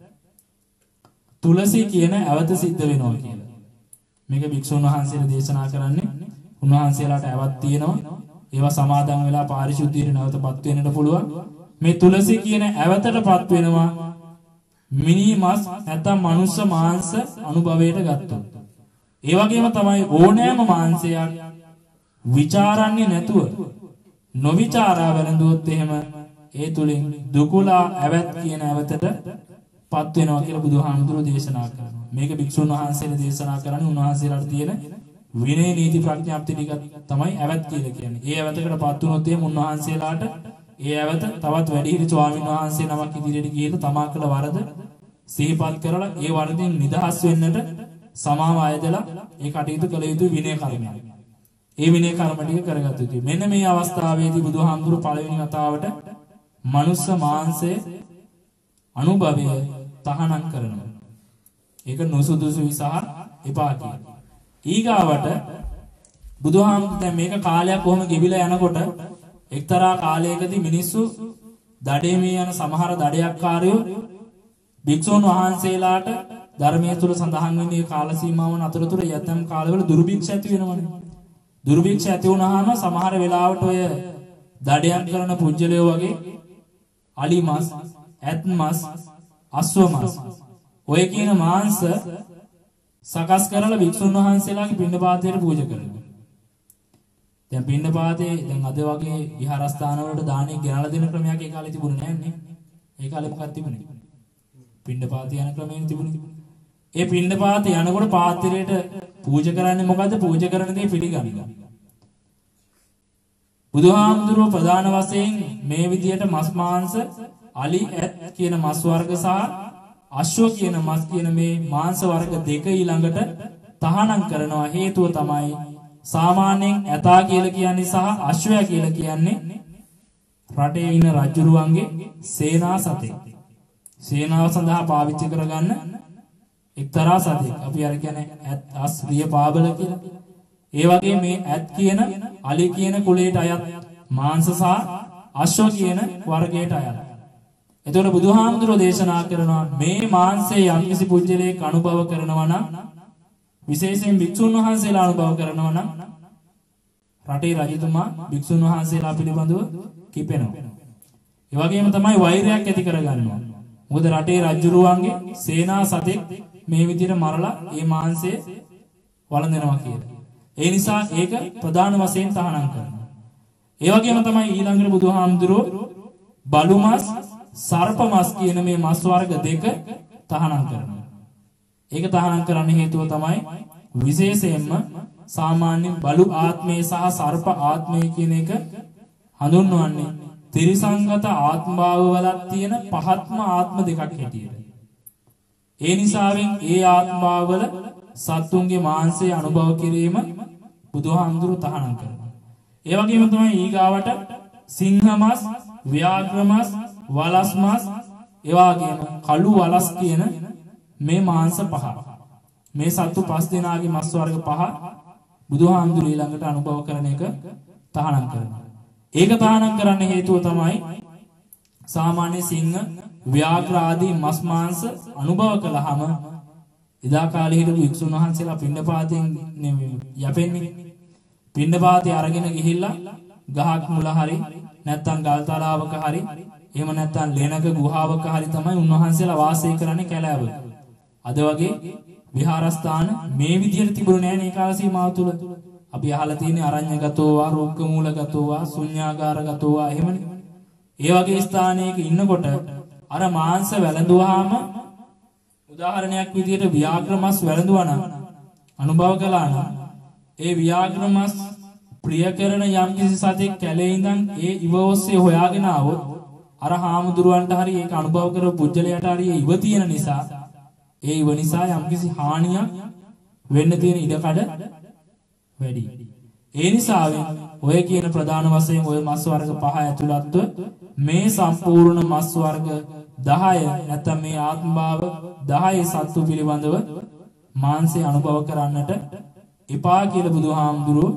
තුලසී කියන අවත සිද්ධ වෙනවා කියලා. මේක භික්ෂුන් වහන්සේලා දේශනා කරන්නේ උන්වහන්සේලාට ඇවත් තියෙනවා. ඒවා සමාදන් වෙලා පාරිශුද්ධියට නැවතපත් වෙන්නට පුළුවන්. මේ තුලසී කියන ඇවතටපත් වෙනවා මිනි මස් නැත්නම් මනුස්ස මාංශ අනුභවයට ගත්තොත්. ඒ වගේම තමයි ඕනෑම මාංශයක් විචාරන්නේ නැතුව නොවිචාරා වැළඳුවොත් එහෙම ඒ තුලින් දුකුලා ඇවැත් කියන ඇවතට පත් වෙනවා කියලා බුදුහාමුදුරුවෝ දේශනා කරනවා. මේක භික්ෂුන් වහන්සේලා දේශනා කරන්නේ උන්වහන්සේලාට තියෙන විනය නීති ප්‍රඥාප්ති ටික තමයි ඇවැත් කියලා කියන්නේ. ඒ ඇවතකට පත් වුණොත් එහෙම උන්වහන්සේලාට ඒ ඇවත තවත් වැඩිහිටි ස්වාමීන් වහන්සේ නමක් ඉදිරියට ගිහිල්ලා තමා කළ වරද සිහිපත් කරලා ඒ වරදින් නිදහස් වෙන්නට සමාව අයදලා ඒ කටයුතු කළ යුතු විනය කර්මයක්. ඒ විනය කර්ම ටික කරගත යුතුයි. මෙන්න මේ අවස්ථාවේදී බුදුහාමුදුරුවෝ පළවෙනි වතාවට මනුස්ස මාංශයේ අනුභවය තහනම් කරනවා. ඒක නුසුදුසුයි සහ එපා කියලා. ඊගාවට බුදුහාමුදුරුවෝ දැන් මේක කාලයක් කොහොම ගෙවිලා යනකොට එක්තරා කාලයකදී මිනිස්සු දඩේමේ යන සමහර දඩයක්කාරයෝ භික්ෂුන් වහන්සේලාට ධර්මයේ තුල සඳහන් වෙන්නේ කාල සීමාවන් අතරතුර යතම් කාලවල දුර්භික්ෂ ඇති වෙනවනේ. දුර්භික්ෂ ඇති වුණාම සමහර වෙලාවට ඔය දඩයන් කරන පුජ්‍යලයෝ වගේ අලි මස්, ඇත් මස්, අස්ව මස් ඔය කියන මාංශ සකස් කරලා භික්ෂුන් වහන්සේලාගේ පිණ්ඩපාතයට පූජා කරනවා. දැන් පිණ්ඩපාතේ දැන් අද වගේ විහාරස්ථාන වලට දානෙ ගෙනලා දෙන ක්‍රමයක් ඒ කාලේ තිබුණේ නැහැ නේ. ඒ කාලේ මොකක්ද තිබුණේ? පිණ්ඩපාතේ යන ක්‍රමයෙන් තිබුණේ. ඒ පිණ්ඩපාතේ යනකොට පාත්‍රයට පූජා කරන්නේ මොකද්ද? පූජා කරන දේ පිළිගන්නවා. බුදුහාමුදුරුවෝ ප්‍රධාන වශයෙන් මේ විදියට මස් මාංශ අලි ඇත් කියන මස් වර්ග සහ අශ්ව කියන මස් කියන මේ මාංශ වර්ග දෙක ඊළඟට තහනම් කරනවා. හේතුව තමයි සාමාන්‍යයෙන් ඇතා කියලා කියන්නේ සහ අශ්වයා කියලා කියන්නේ රටේ ඉන්න රජුරුවන්ගේ සේනා සතෙක්. සේනාව සඳහා පාවිච්චි කරගන්න එක්තරා සතෙක්. අපි අර කියන්නේ ඇත් අස්රිය පාබල කියලා. ඒ වගේ මේ ඇත් කියන අලි කියන කුලයට අයත් මාංශ සහ අශ්ව කියන වර්ගයට අයත්. එතකොට බුදුහාමුදුරෝ දේශනා කරනවා මේ මාංශයේ යම්කිසි පුජ්‍යලයක අනුභව කරනවා නම් විශේෂයෙන් භික්ෂුන් වහන්සේලා අනුභව කරනවා නම් රටේ රජතුමා භික්ෂුන් වහන්සේලා පිළිබඳව කිපෙනවා. ඒ වගේම තමයි වෛරයක් ඇති කරගන්නවා. මොකද රටේ රජුරුවන්ගේ සේනා සතෙක් මේ විදිහට මරලා මේ මාංශය වළඳනවා කියලා. ඒ නිසා ඒක ප්‍රධාන වශයෙන් තහනම් කරනවා. ඒ වගේම තමයි ඊළඟට බුදුහාමුදුරෝ බලු මස්, සර්ප මස් කියන මේ මස් වර්ග දෙක තහනම් කරනවා. ඒක තහනම් කරන්න හේතුව තමයි විශේෂයෙන්ම සාමාන්‍ය බලු ආත්මය සහ සර්ප ආත්මය කියන එක හඳුන්වන්නේ ත්‍රිසංගත ආත්මභාව වලක් තියෙන පහත්ම ආත්ම දෙකක් හැටියට. ඒ නිසාවෙන් ඒ ආත්මභාව වල සත්තුන්ගේ මාංශය අනුභව කිරීම බුදුහාමුදුරුවෝ තහනම් කරනවා. ඒ වගේම තමයි ඊගාවට සිංහ මස්, ව්‍යාඝ්‍ර මස්, වලස් මස්, ඒ වගේම කළු වලස් කියන මේ මාංශ පහ. මේ සත්තු 5 දෙනාගේ මස් වර්ග පහ බුදුහාමුදුරුවෝ ඊළඟට අනුභව කරන එක තහනම් කරනවා. ඒක තහනම් කරන්න හේතුව තමයි සාමාන්‍ය සිංහ, ව්‍යාඝ්‍ර ආදී මස් මාංශ අනුභව කළාම එදා කාලේ හිටපු වික්ෂුන් වහන්සේලා පිණ්ඩපාතයෙන් යැපෙන්නේ. පිණ්ඩපාතේ අරගෙන ගිහිල්ලා ගහක් මුල හරි නැත්නම් ගල් තලාවක හරි එහෙම නැත්නම් ලේනක ගුහාවක හරි තමයි උන්වහන්සේලා වාසය කරන්නේ කැලෑවක. අද වගේ විහාරස්ථාන මේ විදිහට තිබුණේ නැහැ නේ කාල සීමාව තුල. අපි අහලා තියෙන්නේ අරඤ්‍යගතෝවා, රුක්කමූලගතෝවා, ශුන්‍යාගාරගතෝවා එහෙමනේ. ඒ වගේ ස්ථානයක ඉන්නකොට අර මාංශ වැළඳුවාම උදාහරණයක් විදිහට ව්‍යාඝ්‍ර මස් වැළඳුවා නම් අනුභව කළා නම් ඒ ව්‍යාඝ්‍ර මස් ප්‍රිය කරන යම් කිසි සතෙක් කැලේ ඉඳන් ඒ ඉව ඔස්සේ හොයාගෙන ආවොත් අර හාමුදුරුවන්ට හරි ඒක අනුභව කරපු පුජ්‍යලයට හරි ඒ ඉව තියෙන නිසා ඒ ඉව නිසා යම් කිසි හානියක් වෙන්න තියෙන ඉඩකඩ වැඩි. ඒ නිසාවෙන් ඔය කියන ප්‍රධාන වශයෙන් ඔය මස් වර්ග පහ ඇතුළත්ව මේ සම්පූර්ණ මස් වර්ග 10 නැත්නම් මේ ආත්මභාව 10 සත්තු පිළිබඳව මාංශය අනුභව කරන්නට එපා කියලා බුදුහාමුදුරුවෝ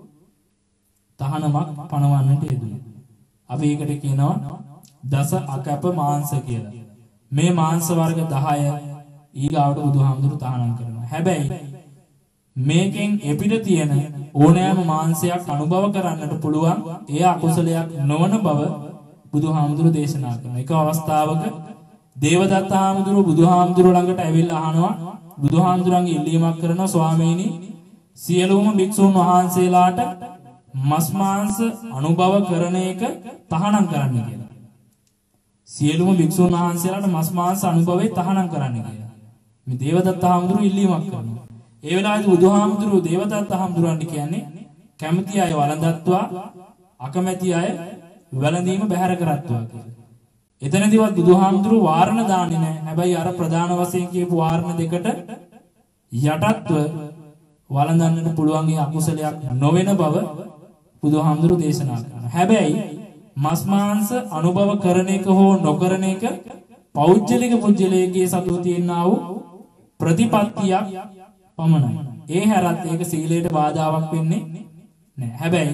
තහනමක් පනවන්නට යෙදුණා. අපි ඒකට කියනවා දස අකැප මාංශ කියලා. මේ මාංශ වර්ග 10 ඊගාවට බුදුහාමුදුරුවෝ තහනම් කරනවා. හැබැයි මේකෙන් එපිට තියෙන ඕනෑම මාංශයක් අනුභව කරන්නට පුළුවන් ඒ අකුසලයක් නොවන බව බුදුහාමුදුරුවෝ දේශනා කරනවා. එක අවස්ථාවක දේවදත්ත හාමුදුරුව බුදුහාමුදුරුව ළඟට ඇවිල්ලා අහනවා බුදුහාමුදුරන්ගේ ඉල්ලීමක් කරනවා ස්වාමීනි සියලුම භික්ෂුන් වහන්සේලාට මස් මාංශ අනුභව කරන එක තහනම් කරන්න කියලා. සියලුම භික්ෂුන් වහන්සේලාට මස් මාංශ අනුභවයේ තහනම් කරන්න කියලා. මේ දේවදත්ත හාමුදුරුව ඉල්ලීමක් කරනවා. ඒ වෙලාවේදී බුදුහාමුදුරුව දේවදත්ත හාමුදුරන්ට කියන්නේ කැමති අය වළඳත්වා අකමැති අය වැළඳීම බැහැර කරත්වා කියලා. එතනදිවත් බුදුහාමුදුරුව වාරණ දාන්නේ නැහැ. හැබැයි අර ප්‍රධාන වශයෙන් කියපු වාරණ දෙකට යටත්ව වළඳන්නට පුළුවන් අකුසලයක් නොවන බව බුදුහාමුදුරුව දේශනා කරනවා. හැබැයි මස් මාංශ අනුභව කරන එක හෝ නොකරන එක පෞද්ගලික පුජ්‍යලයේ සතුව තියෙනා වූ ප්‍රතිපත්තියක් පමණයි. ඒ හැරත් ඒක සීලයට බාධාවක් වෙන්නේ නැහැ. හැබැයි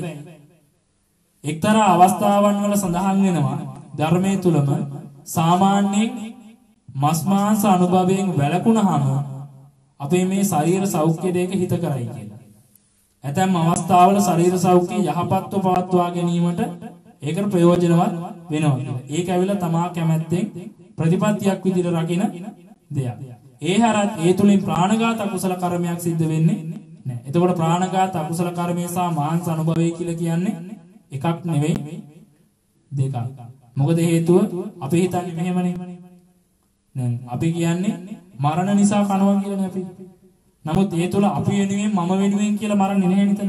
එක්තරා අවස්ථාවන් වල සඳහන් වෙනවා ධර්මයේ තුලම සාමාන්‍යයෙන් මස් මාංශ අනුභවයෙන් වැළකුණාම අපේ මේ ශරීර සෞඛ්‍යයට ඒක හිත කරයි කියලා. ඇතැම් අවස්ථාවල ශරීර සෞඛ්‍යය යහපත්ව පවත්වා ගැනීමට ඒකට ප්‍රයෝජනවත් වෙනවා කියලා. ඒක ඇවිල්ලා තමා කැමැත්තෙන් ප්‍රතිපත්තියක් විදිහට රකින්න දෙයක්. ඒ හැරත් ඒ තුලින් ප්‍රාණඝාත අකුසල කර්මයක් සිද්ධ වෙන්නේ නැහැ. එතකොට ප්‍රාණඝාත අකුසල කර්මය සහ මාංශ අනුභවය කියලා කියන්නේ එකක් නෙවෙයි දෙකක්. මොකද හේතුව අපි හිතන්නේ මෙහෙමනේ. දැන් අපි කියන්නේ මරණ නිසා කනවා කියලානේ අපි. නමුත් ඒ තුල අපි වෙනුවෙන් මම වෙනුවෙන් කියලා මරන්නේ නැහැ නේද?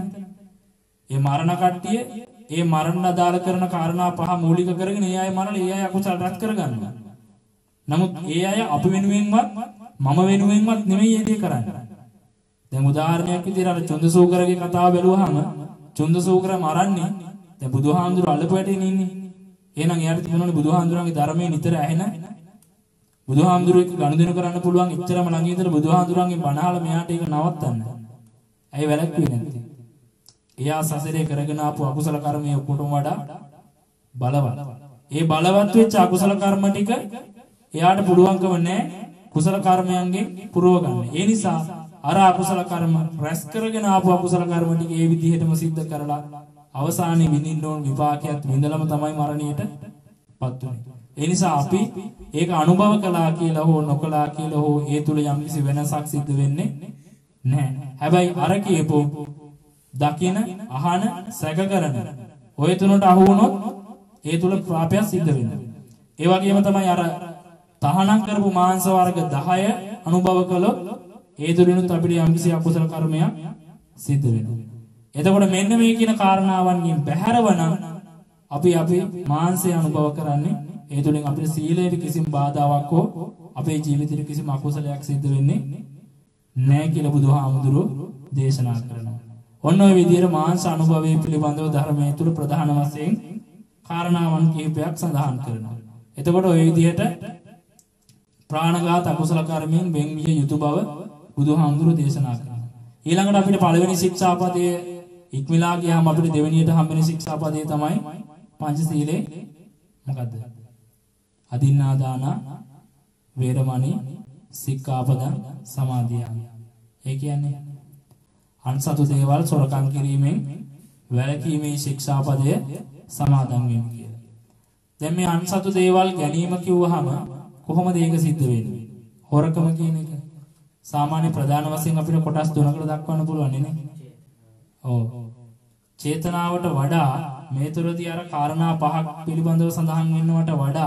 ඒ මරණ කට්ටිය ඒ මරණ අදාළ කරන කාරණා පහ මූලික කරගෙන ඒ අය මරණ ඒ අය අකුසල රැස් කරගන්නවා. නමුත් ඒ අය අපි වෙනුවෙන්වත් මම වෙනුවෙන්වත් නෙමෙයි ඒ දේ කරන්නේ. දැන් උදාහරණයක් විදිහට අර චුන්දසූකරගේ කතාව බැලුවාම චුන්දසූකර මරන්නේ දැන් බුදුහාමුදුර අල්ලපු වැටෙන්නේ ඉන්නේ. එහෙනම් එයාට තිබුණානේ බුදුහාමුදුරන්ගේ ධර්මයේ නිතර ඇහෙන බුදුහාමුදුරුවෝ එක්ක ගනුදෙනු කරන්න පුළුවන් එච්චරම ළඟ ඉඳලා බුදුහාමුදුරන්ගේ බණහල මෙයාට ඒක නවත්තන්න. ඇයි වැළැක්ුවේ නැත්තේ? එයා සසරේ කරගෙන ආපු අකුසල කර්මයේ ඔක්කොටම වඩා බලවත්. ඒ බලවත් වෙච්ච අකුසල කර්ම ටික එයාට පුළුවන්කම නැහැ කුසල කර්මයන්ගෙන් පුරව ගන්න. ඒ නිසා අර අකුසල කර්ම රැස් කරගෙන ආපු අකුසල කර්ම ටික ඒ විදිහටම සිද්ධ කරලා අවසානයේ විඳින්න ඕන විපාකයක් විඳලම තමයි මරණයටපත් වෙන්නේ. ඒ නිසා අපි ඒක අනුභව කළා කියලා හෝ නොකළා කියලා හෝ ඒ තුල යම්කිසි වෙනසක් සිද්ධ වෙන්නේ නැහැ. හැබැයි අර කියපෝ දකින, අහන, සැක කරන ඔය තුනට අහු වුණොත් ඒ තුල පාපයක් සිද්ධ වෙනවා. ඒ වගේම තමයි අර තහනම් කරපු මාංශ වර්ග 10 අනුභව කළොත් ඒ තුලිනුත් අපිට යම්කිසි අකුසල කර්මයක් සිද්ධ වෙනවා. එතකොට මෙන්න මේ කියන කාරණාවන්ගෙන් බැහැරවනම් අපි මාංශය අනුභව කරන්නේ ඒ තුලින් අපේ සීලයට කිසිම බාධාවක් හෝ අපේ ජීවිතයට කිසිම අකුසලයක් සිද්ධ වෙන්නේ නැහැ කියලා බුදුහාමුදුරුවෝ දේශනා කරනවා. ඔන්න ඔය විදිහට මාංශ අනුභවයේ පිළිබඳව ධර්මයේ තුල ප්‍රධාන වශයෙන් කාරණාවන් කිහිපයක් සඳහන් කරනවා. එතකොට ඔය විදිහට ප්‍රාණඝාත අකුසල කර්මයෙන් වෙන් විය යුතු බව බුදුහාමුදුරුවෝ දේශනා කරනවා. ඊළඟට අපිට පළවෙනි ශික්ෂාපදයේ ඉක්මලා ගියාම අපිට දෙවෙනියට හම්බෙන ශික්ෂාපදයේ තමයි පංචශීලයේ මොකද්ද? අදින්නාදාන වේරමණී සික්ඛාපදං සමාදියාමි. ඒ කියන්නේ අන්සතු දේවල් සොරකම් කිරීමෙන් වැළකීමේ ශික්ෂාපදය සමාදන් වෙන්න කියලා. දැන් මේ අන්සතු දේවල් ගැනීම කිව්වහම කොහොමද ඒක සිද්ධ වෙන්නේ? හොරකම කියන එක. සාමාන්‍ය ප්‍රධාන වශයෙන් අපිට කොටස් තුනකට දක්වන්න පුළුවන් නේ. ඔව්. චේතනාවට වඩා මේ තුරදී අර කාරණා පහක් පිළිබඳව සඳහන් වෙනවට වඩා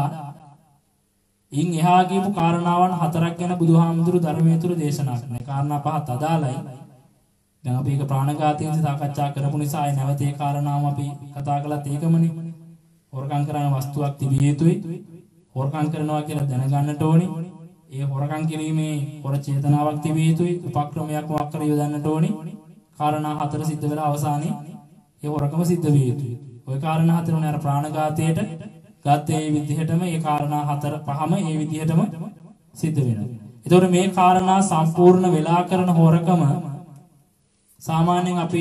ඉන් එහා කියපු කාරණාවන් හතරක් ගැන බුදුහාමුදුරු ධර්මයේ තුර දේශනා කරනවා. කාරණා පහත් අදාළයි. දැන් අපි ඒක ප්‍රාණඝාතයෙන් සාකච්ඡා කරපු නිසා ඒ නැවත ඒ කාරණාවම අපි කතා කළත් ඒකමනේ. හොරකම් කරන වස්තුවක් තිබිය යුතුයි. හොරකම් කරනවා කියලා දැනගන්නට ඕනේ. ඒ හොරකම් කිරීමේ හොර චේතනාවක් තිබිය යුතුයි. උපක්‍රමයක් මොකක් කර යොදන්නට ඕනේ. කාරණා හතර සිද්ධ වෙලා අවසානයේ ඒ හොරකම සිද්ධ වෙ යුතුයි. ওই කාරණා හතරනේ අර ප්‍රාණඝාතයට ගත්තේ ඒ විදිහටම ඒ කාරණා හතර පහම ඒ විදිහටම සිද්ධ වෙනවා. ඒතකොට මේ කාරණා සම්පූර්ණ වෙලා කරන හොරකම සාමාන්‍යයෙන් අපි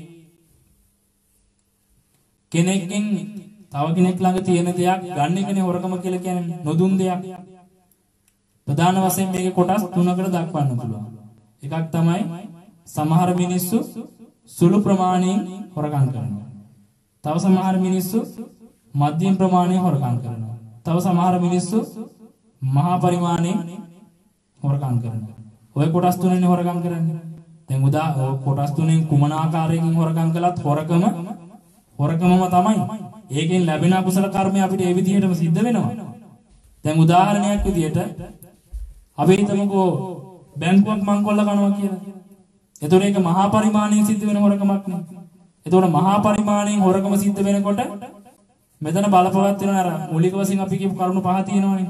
කෙනෙක්ගෙන් තව කෙනෙක් ළඟ තියෙන දෙයක් ගන්න එකනේ හොරකම කියලා කියන්නේ නොදුන් දෙයක්. ප්‍රධාන වශයෙන් මේකේ කොටස් තුනකට දක්වන්න පුළුවන්. එකක් තමයි සමහර මිනිස්සු සුළු ප්‍රමාණයෙන් හොරකම් කරනවා. තව සමහර මිනිස්සු මධ්‍යම ප්‍රමාණයෙන් හොරකම් කරනවා. තව සමහර මිනිස්සු මහා පරිමාණයෙන් හොරකම් කරනවා. ඔය කොටස් තුනෙන් හොරකම් කරන්නේ. දැන් කොටස් තුනෙන් කුමන ආකාරයකින් හොරකම් කළත් හොරකමම තමයි. ඒකෙන් ලැබෙන අකුසල කර්මය අපිට ඒ විදිහටම සිද්ධ වෙනවා. දැන් උදාහරණයක් විදිහට අපි හිතමුකෝ බැංකුවක් මංකොල්ල කරනවා කියලා. එතකොට ඒක මහා පරිමාණයෙන් සිද්ධ වෙන හොරකමක් නේ. එතකොට මහා පරිමාණයෙන් හොරකම සිද්ධ වෙනකොට මෙතන බලපවත් වෙන අර මූලික වශයෙන් අපි කියපු කරුණු පහ තියෙනවනේ.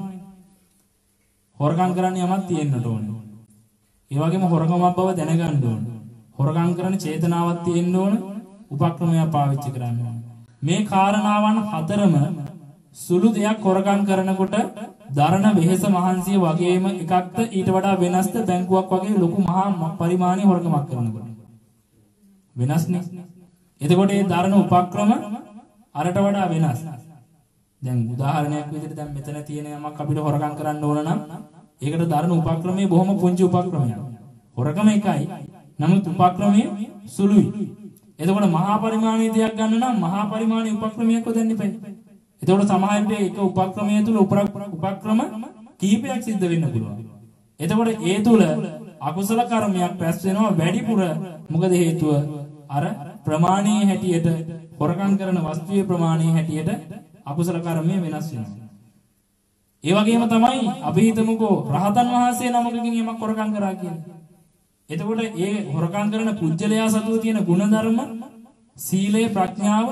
හොරකම් කරන්න යමක් තියෙන්නට ඕනේ. ඒ වගේම හොරකමක් බව දැනගන්න ඕනේ. හොරකම් කරන චේතනාවක් තියෙන්න ඕනේ. උපක්‍රමයක් පාවිච්චි කරන්න ඕනේ. මේ කාරණාවන් හතරම සුළු දෙයක් හොරකම් කරනකොට දරණ වෙහෙස මහන්සිය වගේම එකක්ද ඊට වඩා වෙනස්ද බැංකුවක් වගේ ලොකු මහා පරිමාණයේ හොරකමක් කරනකොට වෙනස්නේ. එතකොට මේ දරණ උපක්‍රම අරට වඩා වෙනස්. දැන් උදාහරණයක් විදිහට දැන් මෙතන තියෙන යමක් අපිට හොරකම් කරන්න ඕන නම් ඒකට දරණ උපක්‍රමයේ බොහොම පුංචි උපක්‍රමයක්. හොරකම එකයි. නමුත් උපක්‍රමයේ සුළුයි. එතකොට මහා පරිමාණයේ දෙයක් ගන්න නම් මහා පරිමාණයේ උපක්‍රමයක් හොදන්න එපා. එතකොට සමහර විට එක උපක්‍රමයේ තුල උපක්‍රම කීපයක් සිද්ධ වෙන්න පුළුවන්. එතකොට ඒ තුල අකුසල කර්මයක් රැස් වෙනවා වැඩිපුර. මොකද හේතුව අර ප්‍රමාණයේ හැටියට හොරකම් කරන වස්තුවේ ප්‍රමාණයේ හැටියට අකුසල කර්මය වෙනස් වෙනවා. ඒ වගේම තමයි අපි හිතමුකෝ රහතන් වහන්සේ නමකකින් යමක් හොරකම් කරා කියලා. එතකොට ඒ හොරකම් කරන පුජ්‍යලයා සතුව තියෙන ගුණධර්ම සීලය ප්‍රඥාව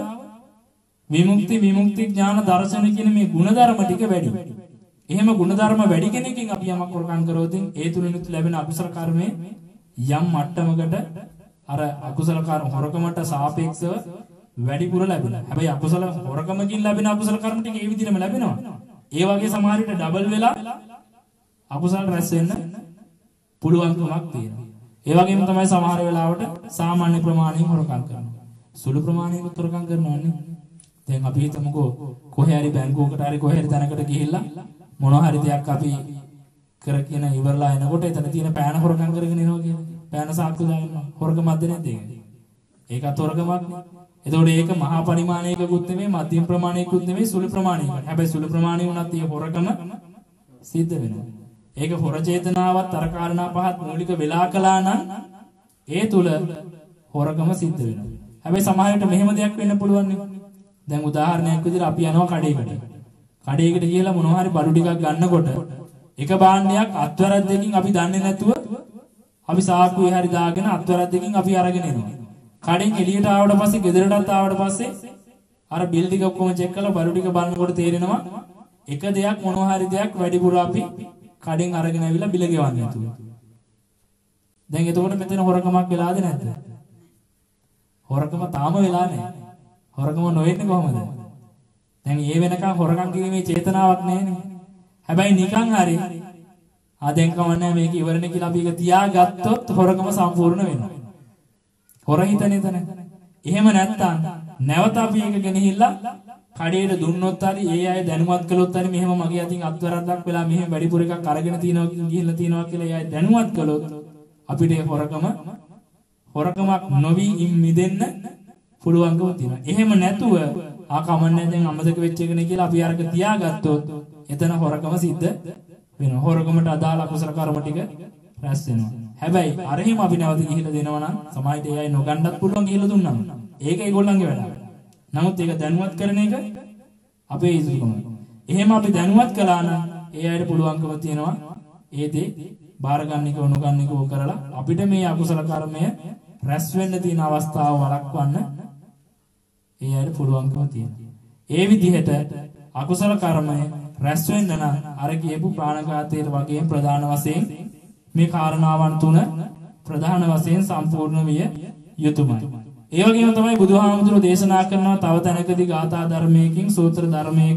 විමුක්ති ඥාන දර්ශන කියන මේ ගුණධර්ම ටික වැඩි. එහෙම ගුණධර්ම වැඩි කෙනකින් අපි යමක් හොරකම් කරොත් ඒ තුලිනුත් ලැබෙන අකුසල කර්මය යම් මට්ටමකට අර අකුසල කර්ම හොරකමට සාපේක්ෂව වැඩිපුර ලැබෙනවා. හැබැයි අකුසල හොරකමකින් ලැබෙන අකුසල කර්ම ටික ඒ විදිහටම ලැබෙනවා. ඒ වගේ සමහර විට ඩබල් වෙලා අකුසල රැස් වෙන්න පුළුවන්කමක් තියෙනවා. ඒ වගේම තමයි සමහර වෙලාවට සාමාන්‍ය ප්‍රමාණයෙන් හොරකම් කරනවා. සුළු ප්‍රමාණයක හොරකම් කරනවානේ. දැන් අපි හිතමුකෝ කොහේ හරි බැංකුවකට හරි කොහේ හරි තැනකට ගිහිල්ලා මොනවා හරි දෙයක් අපි කරගෙන ඉවරලා එනකොට එතන තියෙන පෑන හොරකම් කරගෙන එනවා කියන්නේ. පෑන සාක්කු දානවා. හොරකමක්ද නැද්ද ඒක? ඒකත් හොරකමක් නේ. එතකොට ඒක මහා පරිමාණයකකුත් නෙමෙයි මධ්‍යම ප්‍රමාණයකුත් නෙමෙයි සුළු ප්‍රමාණයකක්. හැබැයි සුළු ප්‍රමාණය වුණත් ඒ හොරකම සිද්ධ වෙනවා. ඒක හොර චේතනාවත් අර කාරණා පහත් මූලික වෙලා කළා නම් ඒ තුල හොරකම සිද්ධ වෙනවා. හැබැයි සමහර විට මෙහෙම දෙයක් වෙන්න පුළුවන් නේ. දැන් උදාහරණයක් විදිහට අපි යනවා කඩේකට. කඩේකට ගිහලා මොනවා හරි බඩු ටිකක් ගන්නකොට එක භාණ්ඩයක් අත්වැරද්දකින් අපි දන්නේ නැතුව අපි සාක්කුවේ හරි දාගෙන අත්වැරද්දකින් අපි අරගෙන එනවා. කඩෙන් එළියට ආවට පස්සේ ගෙදරටත් ආවට පස්සේ අර බිල් ටික ඔක්කොම චෙක් කරලා බඩු ටික බලනකොට තේරෙනවා එක දෙයක් මොනවා හරි දෙයක් වැඩිපුර අපි කඩෙන් අරගෙන ආවිලා බිල ගෙවන්නේ නැතුව. දැන් එතකොට මෙතන හොරකමක් වෙලාද නැද්ද? හොරකම තාම වෙලා නැහැ. හොරකම නොවෙන්නේ කොහමද? දැන් ඒ වෙනකන් හොරකම් කිරීමේ චේතනාවක් නැහැනේ. හැබැයි නිකන් හරි දැන් කවන්නේ මේක ඉවරනේ කියලා අපි ඒක තියාගත්තොත් හොරකම සම්පූර්ණ වෙනවා. හොර හිතනේ එතන. එහෙම නැත්තම් නැවත අපි ඒක ගෙනහිල්ලා කඩේට දුන්නොත් හරි ඒ අය දැනුවත් කළොත් හරි මෙහෙම මගේ අතින් අත්වැරද්දක් වෙලා මෙහෙම වැඩිපුර එකක් අරගෙන තියනවා ගිහිල්ලා තියනවා කියලා ඒ අය දැනුවත් කළොත් අපිට ඒ හොරකමක් නොවි මිදෙන්න පුළුවන්කම තියෙනවා. එහෙම නැතුව කමන්නේ දැන් අමතක වෙච්ච එකනේ කියලා අපි අරක තියාගත්තොත් එතන හොරකම සිද්ධ වෙනවා. හොරකමට අදාළ අකුසල කර්ම ටික රැස් වෙනවා. හැබැයි අරහිම අපි නැවත ගිහිල්ලා දෙනවා නම් සමාජයට ඒ අය නොගන්නත් පුළුවන් ගිහිල්ලා දුන්නාම. ඒක ඒගොල්ලන්ගේ වැඩ. නමුත් ඒක දැනුවත් කරන එක අපේ යුතුකම. එහෙම අපි දැනුවත් කළා නම් ඒ අයට පුළුවන්කම තියෙනවා ඒ දේ බාර ගන්න එක නොගන්න එක කරලා අපිට මේ අකුසල කර්මය රැස් වෙන්න තියෙන අවස්ථාව වළක්වන්න ඒ අයට පුළුවන්කම තියෙනවා. ඒ විදිහට අකුසල කර්මය රැස් වෙන්න නම් අර කියපු ප්‍රාණඝාතයේ වගේ ප්‍රධාන වශයෙන් මේ කාරණාවන් තුන ප්‍රධාන වශයෙන් සම්පූර්ණ විය යුතුයමයි. ඒ වගේම තමයි බුදුහාමුදුරුවෝ දේශනා කරනවා තව තැනකදී ගාථා ධර්මයකින් සූත්‍ර ධර්මයක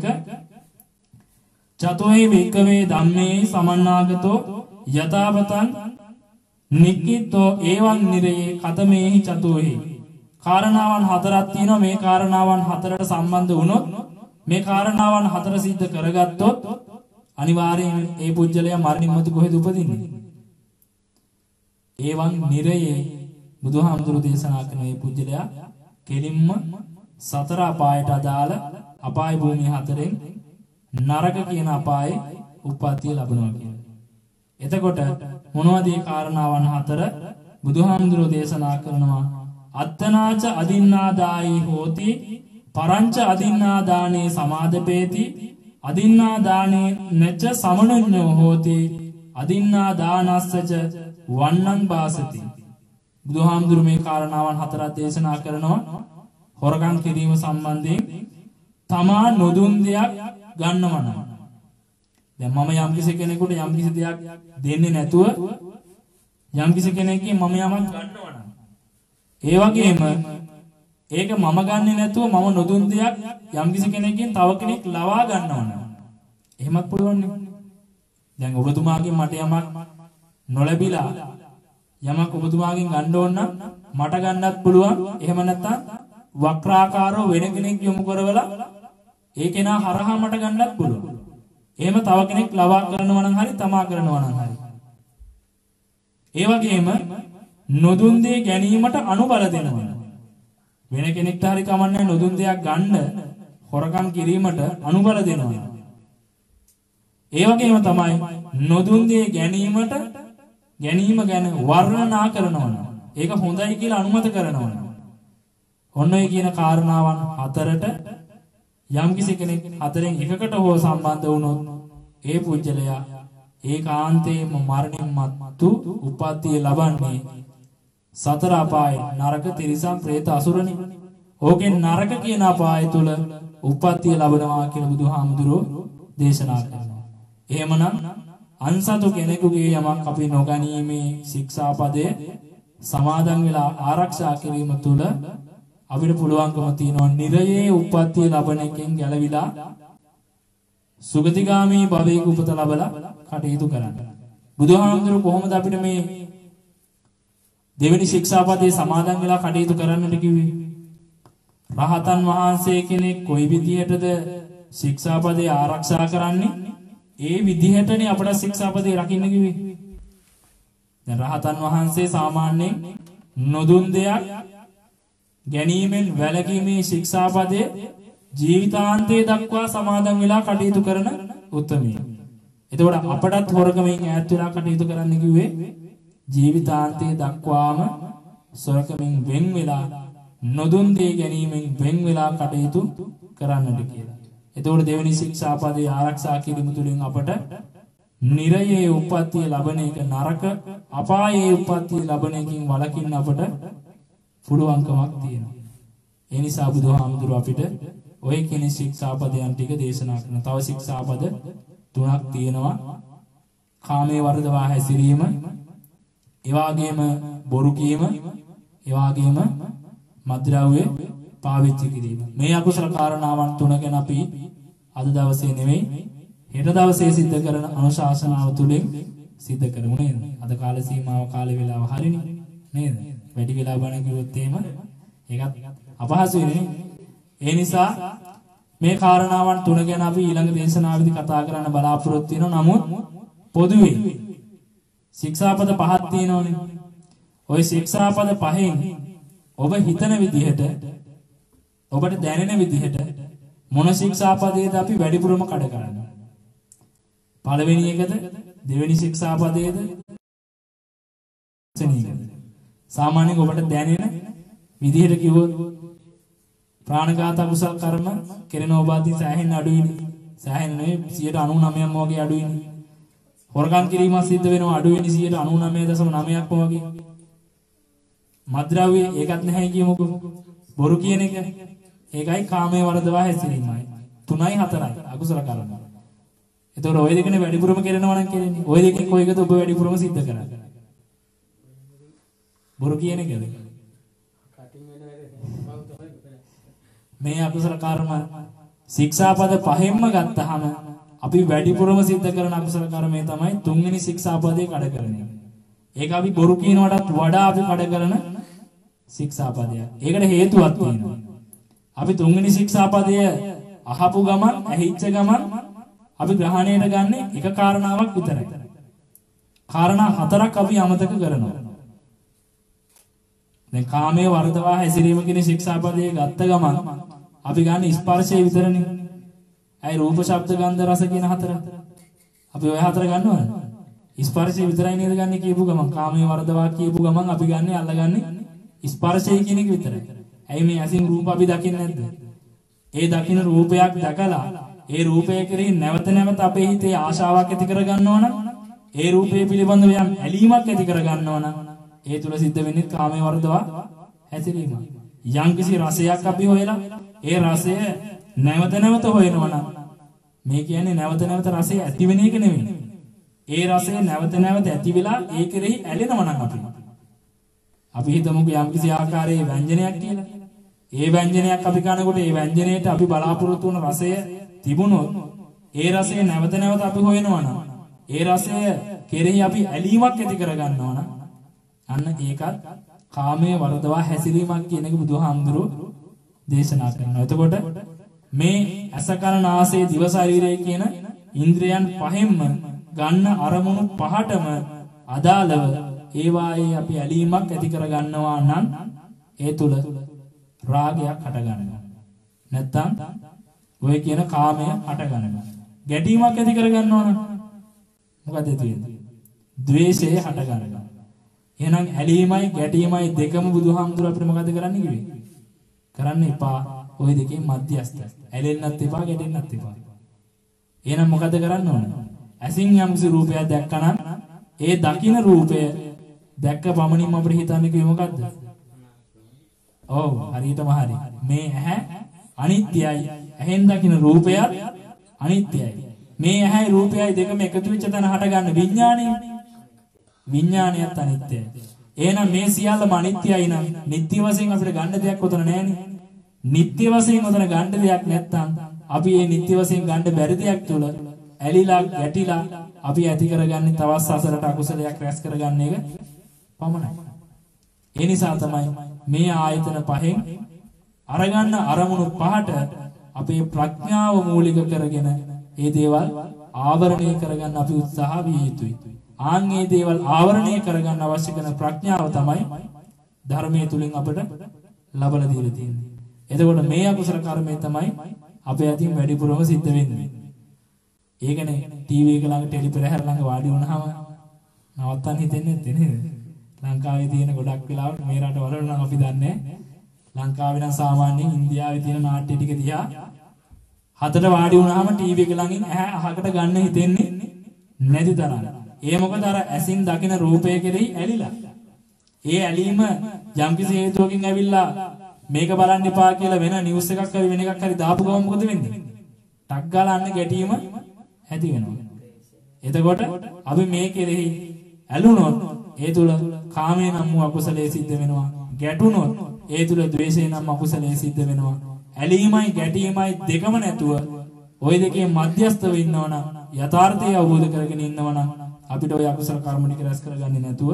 චතෝහි වික්කවේ ධම්මේ සමන්නාගතෝ යතාවතං නික්කිතෝ එවං නිරේ කතමේහි චතෝහි. කාරණාවන් හතරක් තියෙනවා. මේ කාරණාවන් හතරට සම්බන්ධ වුණොත් මේ කාරණාවන් හතර සිද්ධ කරගත්තොත් අනිවාර්යයෙන් ඒ පුජ්‍යලයා මරණින් මතු කොහෙද උපදින්නේ? එවං නිරේ බුදුහාමුදුරු දේශනා කරන මේ පුජ්‍යලයා කෙලින්ම සතර අපායට අදාළ අපාය භූමිය හතරෙන් නරක කියන අපායේ උප්පත්තිය ලබනවා කියන්නේ. එතකොට මොනවද මේ කාරණාවන් හතර? බුදුහාමුදුරෝ දේශනා කරනවා අත්තනාච අදින්නාදායි හෝති පරංච අදින්නාදානේ සමාදපේති අදින්නාදානේ නච සමනඤ්ඤෝ හෝති අදින්නාදානස්සච වන්නං බාසති. බුදුහාමුදුරු මේ කාරණාවන් හතරක් දේශනා කරනවා හොරකම් කිරීම සම්බන්ධයෙන්. තමා නොදුන් දෙයක් ගන්නවා නම් දැන් මම යම්කිසි කෙනෙකුට යම්කිසි දෙයක් දෙන්නේ නැතුව යම්කිසි කෙනෙක්ගෙන් මම යමක් ගන්නවා නම් ඒ වගේම ඒක මම ගන්නෙ නැතුව මම නොදුන් දෙයක් යම්කිසි කෙනෙක්ගෙන් තව කෙනෙක් ලවා ගන්නවා නම් එහෙමත් පුළුවන් නේ. දැන් ඔබතුමාගෙන් මට යමක් නොලැබිලා යමක් ඔබතුමාගෙන් ගන්න ඕන නම් මට ගන්නත් පුළුවන්. එහෙම නැත්නම් වක්‍රාකාරව වෙන කෙනෙක් යොමු කරවලා ඒ කෙනා හරහා මට ගන්නත් පුළුවන්. එහෙම තව කෙනෙක් ලවා කරනවා නම් හරි තමා කරනවා නම් හරි. ඒ වගේම නොදුන් දේ ගැනීමට අනුබල දෙනවා. වෙන කෙනෙක්ට හරි කමන්නේ නොදුන් දෙයක් ගන්න හොරකම් කිරීමට අනුබල දෙනවා. ඒ වගේම තමයි නොදුන් දේ ගැනීම ගැන වර්ණනා කරනවා. ඒක හොඳයි කියලා අනුමත කරනවා. ඔන්න ඔය කියන කාරණාවන් හතරට යම්කිසි කෙනෙක් හතරෙන් එකකට හෝ සම්බන්ධ වුණොත් ඒ පුජ්‍යලයා ඒකාන්තයෙන්ම මරණින් මත්තු උප්පත්තිය ලබන්නේ සතර අපායේ නරක තිරිසන් പ്രേත අසුරනේ. ඕකෙන් නරක කියන අපාය තුල උප්පත්තිය ලබනවා කියලා බුදුහාමුදුරෝ දේශනා කරනවා. එහෙමනම් අන්සතු කෙනෙකුගේ යමක් අපි නොගැනීමේ ශික්ෂාපදයේ සමාදන් වෙලා ආරක්ෂා කිරීම තුල අපිට පුළුවන්කම තියෙනවා නිරයේ උප්පත්තිය ලබන එකෙන් ගැලවිලා සුගතිගාමී භවයක උපත ලබලා කටයුතු කරන්න. බුදුහාමුදුරුවෝ කොහොමද අපිට මේ දෙවෙනි ශික්ෂාපදයේ සමාදන් වෙලා කටයුතු කරන්නට කිව්වේ? රහතන් වහන්සේ කෙනෙක් කොයි විදිහටද ශික්ෂාපදේ ආරක්ෂා කරන්නේ? ඒ විදිහටනේ අපට ශික්ෂාපදේ රකින්න කිව්වේ. දැන් රහතන් වහන්සේ සාමාන්‍යයෙන් නොදුන් දෙයක් ගැනීමෙන් වැළකීමේ ශික්ෂාපදයේ ජීවිතාන්තය දක්වා සමාදන් වෙලා කටයුතු කරන උත්මී. එතකොට අපටත් හොරකමින් ඈත් වෙලා කටයුතු කරන්න කිව්වේ ජීවිතාන්තය දක්වාම සොරකමින් වෙන් වෙලා නොදුන් දේ ගැනීමෙන් වෙන් වෙලා කටයුතු කරන්නට කියලා. එතකොට දෙවෙනි ශික්ෂාපදයේ ආරක්ෂා කිරීම තුළින් අපට නිරයේ උප්පත්තිය ලබන එක නරක අපායේ උප්පත්තිය ලබන එකකින් වළකින්න අපට පුළුවන්කමක් තියෙනවා. ඒ නිසා බුදුහාමුදුරුවෝ අපිට ඔය කියන ශික්ෂාපදයන් ටික දේශනා කරන. තව ශික්ෂාපද තුනක් තියෙනවා. කාමයේ වර්ධවා හැසිරීම, ඒ වගේම බොරු කීම, ඒ වගේම මද්ද්‍රව්‍ය පාවිච්චි කිරීම. මේ අකුසල කාරණාවන් තුන ගැන අපි අද දවසේ නෙමෙයි හෙට දවසේ සිද්ධ කරන අනුශාසනාව තුළින් සිද්ධ කරමු නේද? අද කාල සීමාව කාලේ වෙලාව හරිනේ නේද? වැඩි වෙලා බණ කිව්වොත් එහෙම ඒකත් අපහසු වෙන්නේ. ඒ නිසා මේ කාරණාවන් තුන ගැන අපි ඊළඟ දේශනාවෙදි කතා කරන්න බලාපොරොත්තු වෙනවා. නමුත් පොදුවේ ශික්ෂාපද පහක් තියෙනවනේ. ওই ශික්ෂාපද පහෙන් ඔබ හිතන විදිහට ඔබට දැනෙන විදිහට මොන ශික්ෂාපදයේද අපි වැඩිපුරම කඩ කරන්නේ? පළවෙනි එකද? දෙවෙනි ශික්ෂාපදයේද? සාමාන්‍යයෙන් ඔබට දැනෙන විදිහට කිව්වොත් ප්‍රාණඝාත අකුසල කර්ම කෙරෙන ඔබ අතින් සෑහෙන අඩුයිනේ. සෑහෙන නෙවෙයි 99%ක්ම වගේ අඩුයිනේ. හොරකම් කිරීම සිද්ධ වෙනවා අඩුයිනේ 99.9%ක්ම වගේ. මද්ද්‍රව්‍ය ඒකත් නැහැ කියමුකෝ. බොරු කියන එක ඒකයි කාමයේ වර්ධවා හැසිරීමයි. 3යි 4යි අකුසල කර්ම. එතකොට ওই දෙකනේ වැඩිපුරම කරනවා නම් කියන්නේ. ওই දෙකෙන් කොයිකද ඔබ වැඩිපුරම සිද්ධ කරන්නේ? බොරු කියන එකද? මේ අකුසල කර්ම ශික්ෂාපද පහෙන්ම ගත්තාම අපි වැඩිපුරම සිද්ධ කරන අකුසල කර්මය තමයි තුන්වෙනි ශික්ෂාපදේ කඩ කරන එක. ඒක අපි බොරු කියනවටත් වඩා අපි කඩ කරන ශික්ෂාපදයක්. ඒකට හේතුවක් තියෙනවා. අපි තුන්වෙනි ශික්ෂාපදය අහපු ගමන් ඇහිච්ච ගමන් අපි ග්‍රහණයට ගන්න එක කාරණාවක් විතරයි. කාරණා හතරක් අපි අමතක කරනවා. දැන් කාමයේ වර්ධවා හැසිරීම කියන ශික්ෂාපදයේ ගත්ත ගමන් අපි ගන්න ස්පර්ශය විතරනේ. ඇයි රූප ශබ්ද ගන්ධ රස කියන හතර. අපි ඔය හතර ගන්නවද? ස්පර්ශය විතරයි නේද ගන්න කියපු ගමන් කාමයේ වර්ධවා කියපු ගමන් අපි ගන්නේ අල්ලගන්නේ ස්පර්ශය කියන එක විතරයි. ඇයි මේ ඇසින් රූප අපි දකින්නේ නැද්ද? ඒ දකින්න රූපයක් දැකලා ඒ රූපය කෙරෙහි නැවත නැවත අපේ හිතේ ආශාවක් ඇති කර ගන්නවා නම් ඒ රූපය පිළිබඳව යම් ඇලීමක් ඇති කර ගන්නවා නම් ඒ තුල සිද්ධ වෙන්නේ කාමයේ වර්ධවා හැසිරීම. යම්කිසි රසයක් අපි හොයලා ඒ රසය නැවත නැවත හොයනවා නම් මේ කියන්නේ නැවත නැවත රසය ඇති වෙන එක නෙවෙයි. ඒ රසය නැවත නැවත ඇති වෙලා ඒ කෙරෙහි ඇලෙනවා නම් අපි හිතමුකෝ යම්කිසි ආකාරයේ ව්‍යංජනයක් කියලා. ඒ ව්‍යංජනයක් අපි කනකොට ඒ ව්‍යංජනයේට අපි බලාපොරොත්තු වන රසය තිබුණොත් ඒ රසය නැවත නැවත අපි හොයනවා නම් ඒ රසය කෙරෙහි අපි ඇලීමක් ඇති කර ගන්නවා නම් අන්න ඒකත් කාමයේ වර්ධවා හැසිරීමක් කියන එක බුදුහාමුදුරුවෝ දේශනා කරනවා. එතකොට මේ ඇස කන නාසය දිව ශරීරය කියන ඉන්ද්‍රයන් පහෙන්ම ගන්න අරමුණු පහටම අදාළව ඒවායේ අපි ඇලීමක් ඇති කර ගන්නවා නම් ඒ තුල රාගයක් හට ගන්නවා. නැත්තම් ඔය කියන කාමය හට ගන්නවා. ගැටීමක් ඇති කර ගන්නවා නම් මොකද තියෙන්නේ? ද්වේෂය හට ගන්නවා. එහෙනම් ඇලීමයි ගැටීමයි දෙකම බුදුහාමුදුර අපිට මොකද කරන්න කිව්වේ? කරන්න එපා. ওই දෙකේ මධ්‍යස්ථ. ඇලෙන්නත් එපා ගැටෙන්නත් එපා. එහෙනම් මොකද කරන්න ඕන? ඇසින් යම්කිසි රූපයක් දැක්කනම් ඒ දකින්න රූපය දැක්ක පමණින්ම අපිට හිතන්නේ කිව්වේ මොකද්ද? ඔව් හරියටම හරි. මේ ඇහැ අනිත්‍යයි. ඇහෙන් දකින්න රූපයත් අනිත්‍යයි. මේ ඇහැයි රූපයයි දෙකම එකතු වෙච්ච තැන හටගන්න විඥාණය. විඥාණයත් අනිත්‍යයි. එහෙනම් මේ සියල්ලම අනිත්‍යයි නම් නිට්ටය වශයෙන් අපිට ගන්න දෙයක් උතන නැහැනේ. නිට්ටය වශයෙන් උතන ගන්න දෙයක් නැත්තම් අපි මේ නිට්ටය වශයෙන් ගන්න බැරි දෙයක් තුල ඇලිලා ගැටිලා අපි ඇති කරගන්නේ තවත් සසරට අකුසලයක් රැස් කරගන්න එක පමණයි. ඒ නිසා තමයි මේ ආයතන පහෙන් අරගන්න අරමුණු පහට අපේ ප්‍රඥාව මූලික කරගෙන මේ දේවල් ආවරණය කරගන්න අපි උත්සාහ විය යුතුයි. ආන්ගේ දේවල් ආවරණය කරගන්න අවශ්‍ය කරන ප්‍රඥාව තමයි ධර්මයේ තුලින් අපට ලබලා දීලා තියෙන්නේ. එතකොට මේ අකුසල කර්මය තමයි අපේ අතින් වැඩිපුරම සිද්ධ වෙන්නේ. ඒකනේ ටීවී එක ළඟ ටෙලිපෙරහැර ළඟ වාඩි වුණාම නවත්තන්න හිතෙන්නේ නැත්තේ නේද? ලංකාවේ තියෙන ගොඩක් වෙලාවට මේ රටවල නම් අපි දන්නේ ලංකාවේ නම් සාමාන්‍යයෙන් ඉන්දියාවේ තියෙන නාට්‍ය ටික දිහා හතට වාඩි වුණාම ටීවී එක ළඟින් ඇහැ අහකට ගන්න හිතෙන්නේ නැති තරම්. ඒ මොකද අර ඇසින් දකින රූපය කෙරෙහි ඇලිලා. ඒ ඇලීම යම්කිසි හේතුවකින් ඇවිල්ලා මේක බලන්න එපා කියලා වෙන නිවුස් එකක් හරි වෙන එකක් හරි දාපු ගමන් මොකද වෙන්නේ? ටක් ගාලා අන්න ගැටීම ඇති වෙනවා. එතකොට අපි මේ කෙරෙහි ඇලුනොත් ඒ තුල කාමයේ නම් වූ අකුසලයේ සිද්ධ වෙනවා. ගැටුනොත් ඒ තුල ද්වේෂයේ නම් අකුසලයේ සිද්ධ වෙනවා. ඇලීමයි ගැටීමයි දෙකම නැතුව ওই දෙකේ මධ්‍යස්ථව ඉන්නවනම් යථාර්ථය අවබෝධ කරගෙන ඉන්නවනම් අපිට ওই අකුසල කර්ම ටික රැස් කරගන්නේ නැතුව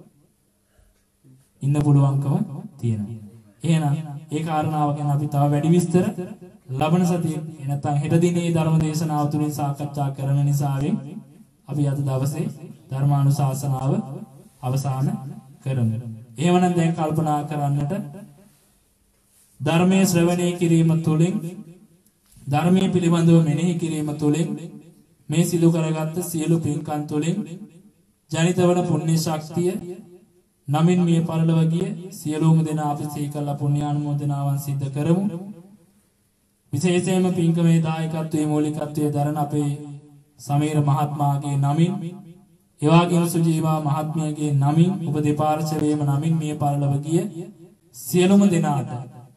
ඉන්න පුළුවන්කම තියෙනවා. එහෙනම් ඒ කාරණාව ගැන අපි තව වැඩි විස්තර ලබන සතියේ නැත්නම් හෙට දිනේ ධර්ම දේශනාව තුලින් සාකච්ඡා කරන නිසාවෙන් අපි අද දවසේ ධර්මානුශාසනාව අවසන් කරමු. එහෙමනම් දැන් කල්පනා කරන්නට ධර්මයේ ශ්‍රවණය කිරීම තුළින් ධර්මයේ පිළිබඳව මෙනෙහි කිරීම තුළින් මේ සිදු කරගත්ත සියලු පින්කම් තුළින් ජනිත වන පුණ්‍ය ශක්තිය නමින් මේ පරලොව ගිය සියලුම දෙනා අපි සිහි කළ පුණ්‍යානුමෝදනාවන් සිද්ධ කරමු. විශේෂයෙන්ම පින්කමේ දායකත්වයේ මූලිකත්වයේ දරන අපේ සමීර මහත්මයාගේ නමින් එවාගේම සුජීවා මහත්මියගේ නමින් ඔබ දෙපාර්ශවයේම නමින් මේ පරලොව ගිය සියලුම දෙනාට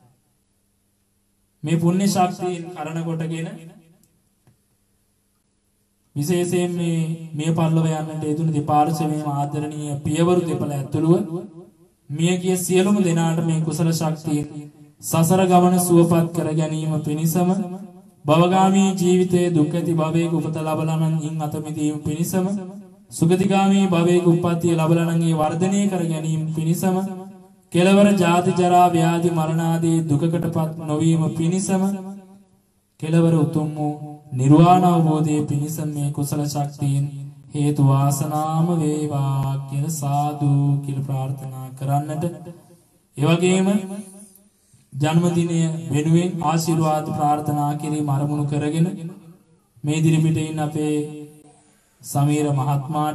මේ පුණ්‍ය ශක්තියෙන් කරණ කොටගෙන විශේෂයෙන් මේ පරලොව යන්නට යෙදුණු දෙපාර්ශවයේම ආදරණීය පියවරු දෙපළ ඇතුළුව මියගිය සියලුම දෙනාට මේ කුසල ශක්තියෙන් සසර ගමන සුවපත් කර ගැනීම පිණිසම භවගාමී ජීවිතයේ දුක් ඇති භවයක උපත ලබලා නම් ඉන් අත මිදීම පිණිසම සුගතිගාමී භවයක උප්පත්තිය ලබලා නම් ඒ වර්ධනය කර ගැනීම පිණිසම කෙලවර ජාති ජරා ව්‍යාධි මරණ ආදී දුකකටපත් නොවීම පිණිසම කෙලවර උතුම් වූ නිර්වාණ අවබෝධයේ පිණිස මේ කුසල ශක්තියෙන් හේතු වාසනාම වේවා කියලා සාදු කියලා ප්‍රාර්ථනා කරන්නට ඒ වගේම ජන්මදිනය වෙනුවෙන් ආශිර්වාද ප්‍රාර්ථනා කිරීම අරමුණු කරගෙන මේ දිනපිටේ ඉන්න අපේ සමීර මහත්මයාට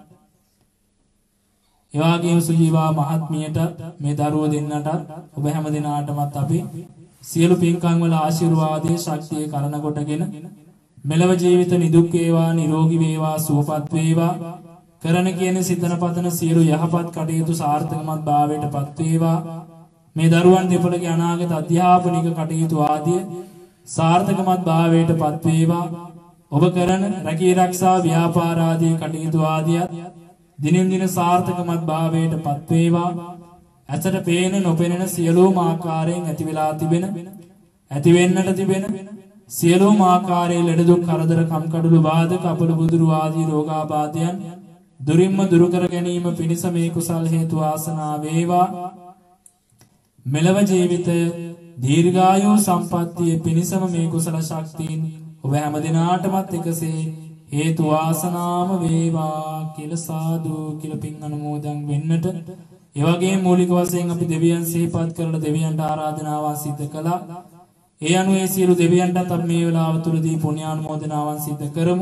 එවාගේම සුජීවා මහත්මියට මේ දරුවෝ දෙන්නට ඔබ හැම දිනාටමත් අපි සියලු පින්කම් වල ආශිර්වාදයේ ශක්තිය කරන කොටගෙන මෙලව ජීවිත නිදුක් වේවා නිරෝගී වේවා සුවපත් වේවා කරන කියන සිතන පතන සියලු යහපත් කටයුතු සාර්ථකමත් භාවයටපත් වේවා මේ දරුවන් දෙපළගේ අනාගත අධ්‍යාපනික කටයුතු ආදී සාර්ථකමත් භාවයටපත් වේවා ඔබ කරන රැකී ආරක්ෂා ව්‍යාපාර ආදී කටයුතු ආදියත් දිනෙන් දින සාර්ථකමත් භාවයටපත් වේවා ඇසට පේන නොපෙනෙන සියලුම ආකාරයෙන් ඇති වෙලා තිබෙන ඇති වෙන්නට තිබෙන සියලුම ආකාරයේ ලෙඩ දුක් කරදර කම්කටොළු බාධක අපල බුදුරු ආදී රෝගාබාධයන් දුරින්ම දුරු කර ගැනීම පිණිස මේ කුසල් හේතු ආසනා වේවා මෙලව ජීවිතය දීර්ඝායු සම්පන්නිය පිණිසම මේ කුසල ශක්තියින් ඔබ හැම දිනාටමත් එකසේ හේතු වාසනාම වේවා කියලා සාදු කියලා පින් අනුමෝදන් වෙන්නට ඒ වගේම මූලික වශයෙන් අපි දෙවියන් සිහිපත් කරලා දෙවියන්ට ආරාධනාවන් සිදු කළා. ඒ අනුව ඒ සියලු දෙවියන්ටත් අපි මේ වෙලාව තුළදී පුණ්‍යානුමෝදනාවන් සිදු කරමු.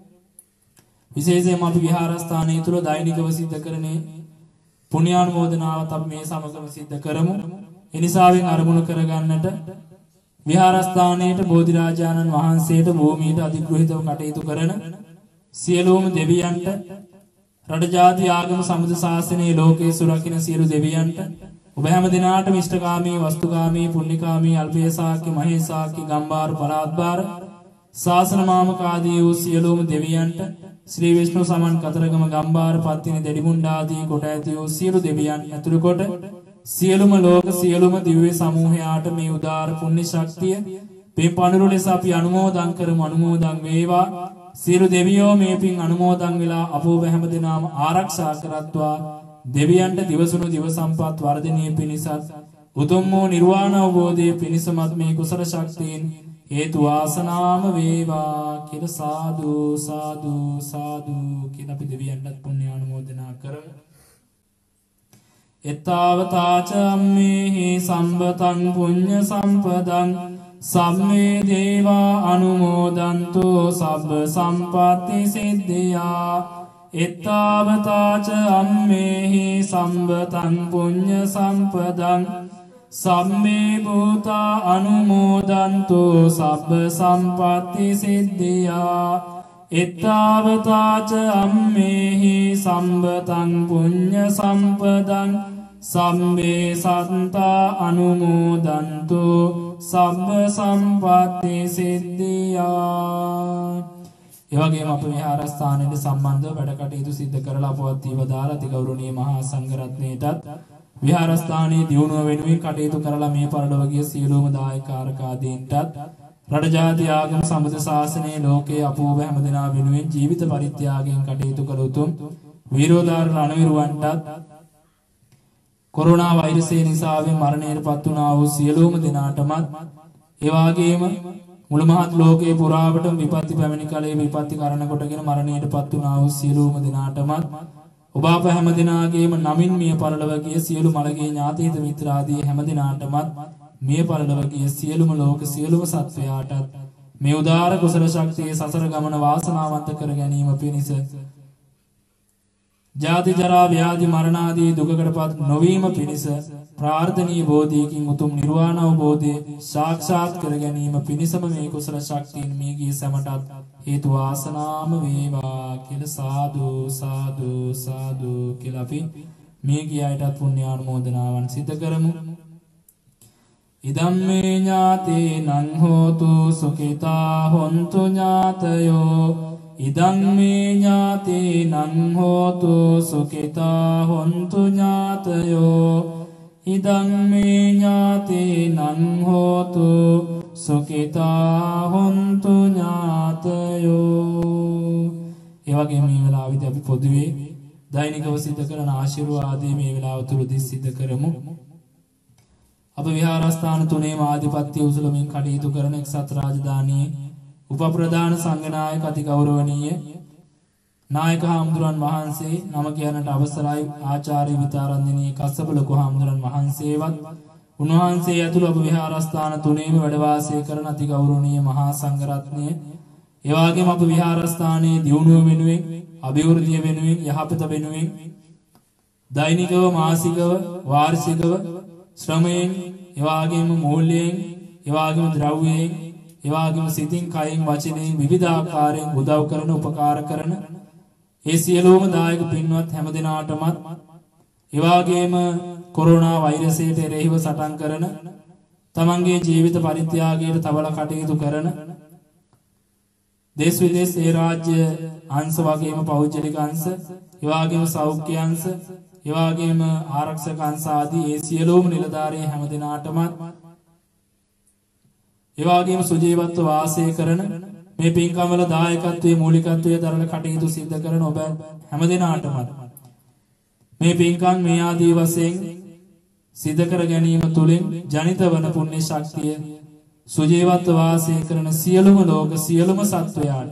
විශේෂයෙන්ම අපි විහාරස්ථානයේ තුල දෛනිකව සිදු කරන්නේ පුණ්‍යානුමෝදනාවත් අපි මේ සමගම සිදු කරමු. ඒ නිසාවෙන් අරමුණු කරගන්නට විහාරස්ථානයේට බෝධිරාජානන් වහන්සේට භූමියට අධිග්‍රහිතව කටයුතු කරන සියලුම දෙවියන්ට රට ජාති ආගම සමුද ශාසනයේ ලෝකේ සුරකින්න සියලු දෙවියන්ට ඔබ හැම දිනාටම ඉෂ්ඨකාමී වස්තුකාමී පුණ්‍යකාමී අල්පේසාක්‍ය මහේසාක්‍ය ගම්බාර පරාත්බාර ශාසන මාමකාදී වූ සියලුම දෙවියන්ට ශ්‍රී විෂ්ණු සමන් කතරගම ගම්බාර පත්තිනි දෙඩිමුණ්ඩ ආදී කොට ඇති වූ සියලු දෙවියන් ඇතුළු කොට සියලුම ලෝක සියලුම දිව්‍ය සමූහයාට මේ උදාාර පුණ්‍ය ශක්තිය මේ පඳුරු ලෙස අපි අනුමෝදන් කරමු අනුමෝදන් වේවා සියලු දෙවියෝ මේ පින් අනුමෝදන් වෙලා අපෝව හැම දිනම ආරක්ෂා කරත්වා දෙවියන්ට දිවසුණු දිව සම්පත් වර්ධනීය පිණිසත් උතුම් වූ නිර්වාණ අවබෝධයේ පිණිසමත් මේ කුසල ශක්තියින් හේතු වාසනාම වේවා කියලා සාදු සාදු සාදු කියලා අපි දෙවියන්ට පුණ්‍ය අනුමෝදනා කරමු. එතාවතාච අම්මේහි සම්බතං පුඤ්ඤ සම්පදං සම්මේ දේවා අනුමෝදන්තු සබ්බ සම්පatti සිද්ධියා එතාවතාච අම්මේහි සම්බතං පුඤ්ඤ සම්පදං සම්මේ භූතා අනුමෝදන්තු සබ්බ සම්පatti සිද්ධියා එතාවතාච අම්මේහි සම්බතං පුඤ්ඤ සම්පදං සම්මේ සත්තා අනුමෝදන්තු සබ්බ සම්පatti සිද්ධියා. එවැගේම අප විහාරස්ථානයේ සම්බන්ධව වැඩ කටයුතු සිදු කරලා පවත්වීම දාලා අතිගෞරවනීය මහා සංඝරත්නයටත් විහාරස්ථානයේ දියුණුව වෙනුවෙන් කටයුතු කරලා මේ පරිලෝකීය සියලුම දායකාරකාදීන්ටත් රට ජාති ආගම සම්බුද්ධ ශාසනයේ ලෝකයේ අපෝව හැමදෙනා වෙනුවෙන් ජීවිත පරිත්‍යාගයෙන් කටයුතු කළ උතුම් වීරෝදාර රණවිරුවන්ටත් කොරෝනා වෛරසය නිසාවෙන් මරණයටපත් වුණා වූ සියලුම දෙනාටමත් ඒ වගේම මුළු මහත් ලෝකයේ පුරාවටම විපත්ති පැමිණි කලේ විපත්ති කරන කොටගෙන මරණයටපත් වුණා වූ සියලුම දෙනාටමත් ඔබ අප හැම දිනාගේම නමින් මිය පරලොවගේ සියලු මළගේ ඥාති හිත මිත්‍ර ආදී හැම දිනාටමත් මිය පරලොවගේ සියලුම ලෝක සියලුම සත්වයාටත් මේ උදාාර කුසල ශක්තිය සසර ගමන වාසනාවන්ත කර ගැනීම පිණිස ජාති ජරා ව්‍යාධි මරණ ආදී දුකකටපත් නොවීම පිණිස ප්‍රාර්ථනීය බෝධියකින් උතුම් නිර්වාණ අවබෝධය සාක්ෂාත් කර ගැනීම පිණිසම මේ කුසල ශක්තියින් මේ ගිය සමටත් හේතු වාසනාම වේවා කියලා සාදු සාදු සාදු කියලා අපි මේ ගියයටත් පුණ්‍යානුමෝදනාවන් සිදු කරමු. ඉදම්මේ ඥාතේනං හෝතු සුඛිතා හොන්තු ඥාතයෝ ඉදම්මේ ඥාතේනං හෝතු සුඛිතා හොන්තු ඥාතයෝ ඉදම්මේ ඥාතේනං හෝතු සුඛිතා හොන්තු ඥාතයෝ. ඒ වගේම මේ වෙලාවේදී අපි පොදුවේ දෛනිකව සිදු කරන ආශිර්වාදයේ මේ වෙලාව තුලදී සිදු කරමු. අප විහාරස්ථාන තුනේම ආධිපත්‍ය උසුලමින් කටයුතු කරන එක්සත් රාජධානියේ උපප්‍රධාන සංඝනායක අතිගෞරවනීය නායක හාමුදුරන් වහන්සේ නම කියන්නට අවසරයි ආචාර්ය විතාරන්දිනී කස්සප ලොකු හාමුදුරන් වහන්සේවත් උන්වහන්සේ ඇතුළු අප විහාරස්ථාන තුනේම වැඩ වාසය කරන අතිගෞරවනීය මහා සංඝරත්නය ඒ වගේම අප විහාරස්ථානයේ දියුණුව වෙනුවෙන්, අභිවෘද්ධිය වෙනුවෙන්, යහපත වෙනුවෙන් දෛනිකව, මාසිකව, වාර්ෂිකව ශ්‍රමයෙන්, ඒ වගේම මූල්‍යයෙන්, ඒ වගේම ද්‍රව්‍යයෙන්, ඒ වගේම සිතින්, කයින්, වචනයෙන් විවිධාකාරයෙන් උදව් කරන, උපකාර කරන ඒ සියලුම දායක පින්වත් හැම දිනාටමත්, ඒ වගේම කොරෝනා වෛරසයට එරෙහිව සටන් කරන, තමන්ගේ ජීවිත පරිත්‍යාගයට තවල කටයුතු කරන, දේශ විදේශ ඒ රාජ්‍ය අංශ වගේම පෞද්ගලික අංශ, ඒ වගේම සෞඛ්‍ය අංශ, ඒ වගේම ආරක්ෂක අංශ ආදී ඒ සියලුම නිලධාරීන් හැම දිනාටමත්, ඒ වගේම සුජීවත්ව වාසය කරන මේ පින්කම් වල දායකත්වයේ මූලිකත්වයේ දරන කටයුතු සිද්ධ කරන ඔබ හැම දිනාටමත් මේ පින්කම් මේ ආදී වශයෙන් සිද්ධ කර ගැනීම තුළින් ජනිත වන පුණ්‍ය ශක්තිය සුජීවත්ව වාසය කරන සියලුම ලෝක සියලුම සත්වයාට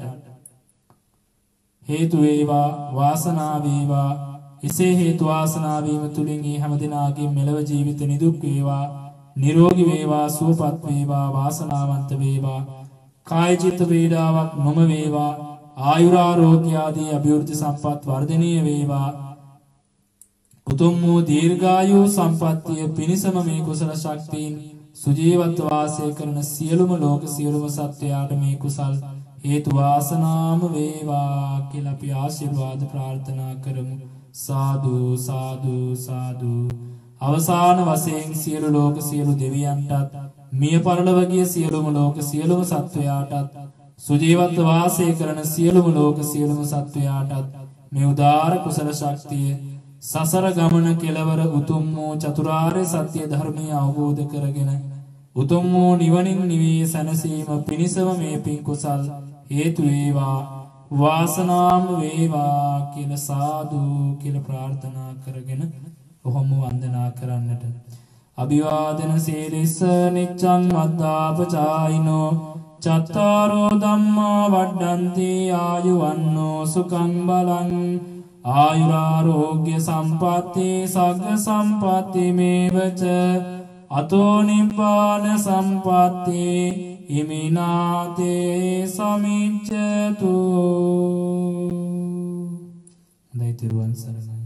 හේතු වේවා, වාසනාව වේවා. එසේ හේතු වාසනාව වීම තුළින් මේ හැම දිනාගේ මෙලව ජීවිත නිදුක් වේවා, නිරෝගී වේවා, සුවපත් වේවා, වාසනාවන්ත වේවා. කාය චිත්ත පීඩාවක් නොම වේවා, ආයුරාෝග්‍ය ආදී අභිවෘද්ධි සම්පත් වර්ධනීය වේවා. උතුම් වූ දීර්ඝායු සම්පත්තිය පිණිසම මේ කුසල ශක්තියින් සුජීවත්ව වාසය කරන සියලුම ලෝක සියලුම සත්වයාට මේ කුසල් හේතු වාසනාම වේවා කියලා අපි ආශිර්වාද ප්‍රාර්ථනා කරමු. සාදු සාදු සාදු. අවසාන වශයෙන් සියලු ලෝක සියලු දෙවියන්ටත්, මිය පරලොව ගිය සියලුම ලෝක සියලුම සත්වයාටත්, සුජීවත්ව වාසය කරන සියලුම ලෝක සියලුම සත්වයාටත් මේ උදාර කුසල ශක්තිය සසර ගමන කෙලවර උතුම් වූ චතුරාර්ය සත්‍ය ධර්මය අවබෝධ කරගෙන උතුම් වූ නිවනින් නිවී සැනසීම පිණිසම මේ පින් කුසල් හේතු වේවා, වාසනාම වේවා කියලා සාදු කියලා ප්‍රාර්ථනා කරගෙන ඔහොම වන්දනා කරන්නට. අභිවාදන සීලිස්ස නිච්ඡං වද්දාපචායිනෝ චත්තාරෝ ධම්මා වඩ්ඩන්ති ආයුවන්නෝ සුඛං බලං ආයුරාෝග්‍ය සම්පatti සග්ග සම්පatti මේවච අතෝ නිබ්බාන සම්පatti ඉමිනාතේ සමිච්ඡතු. දෛතරුවන් සරණයි.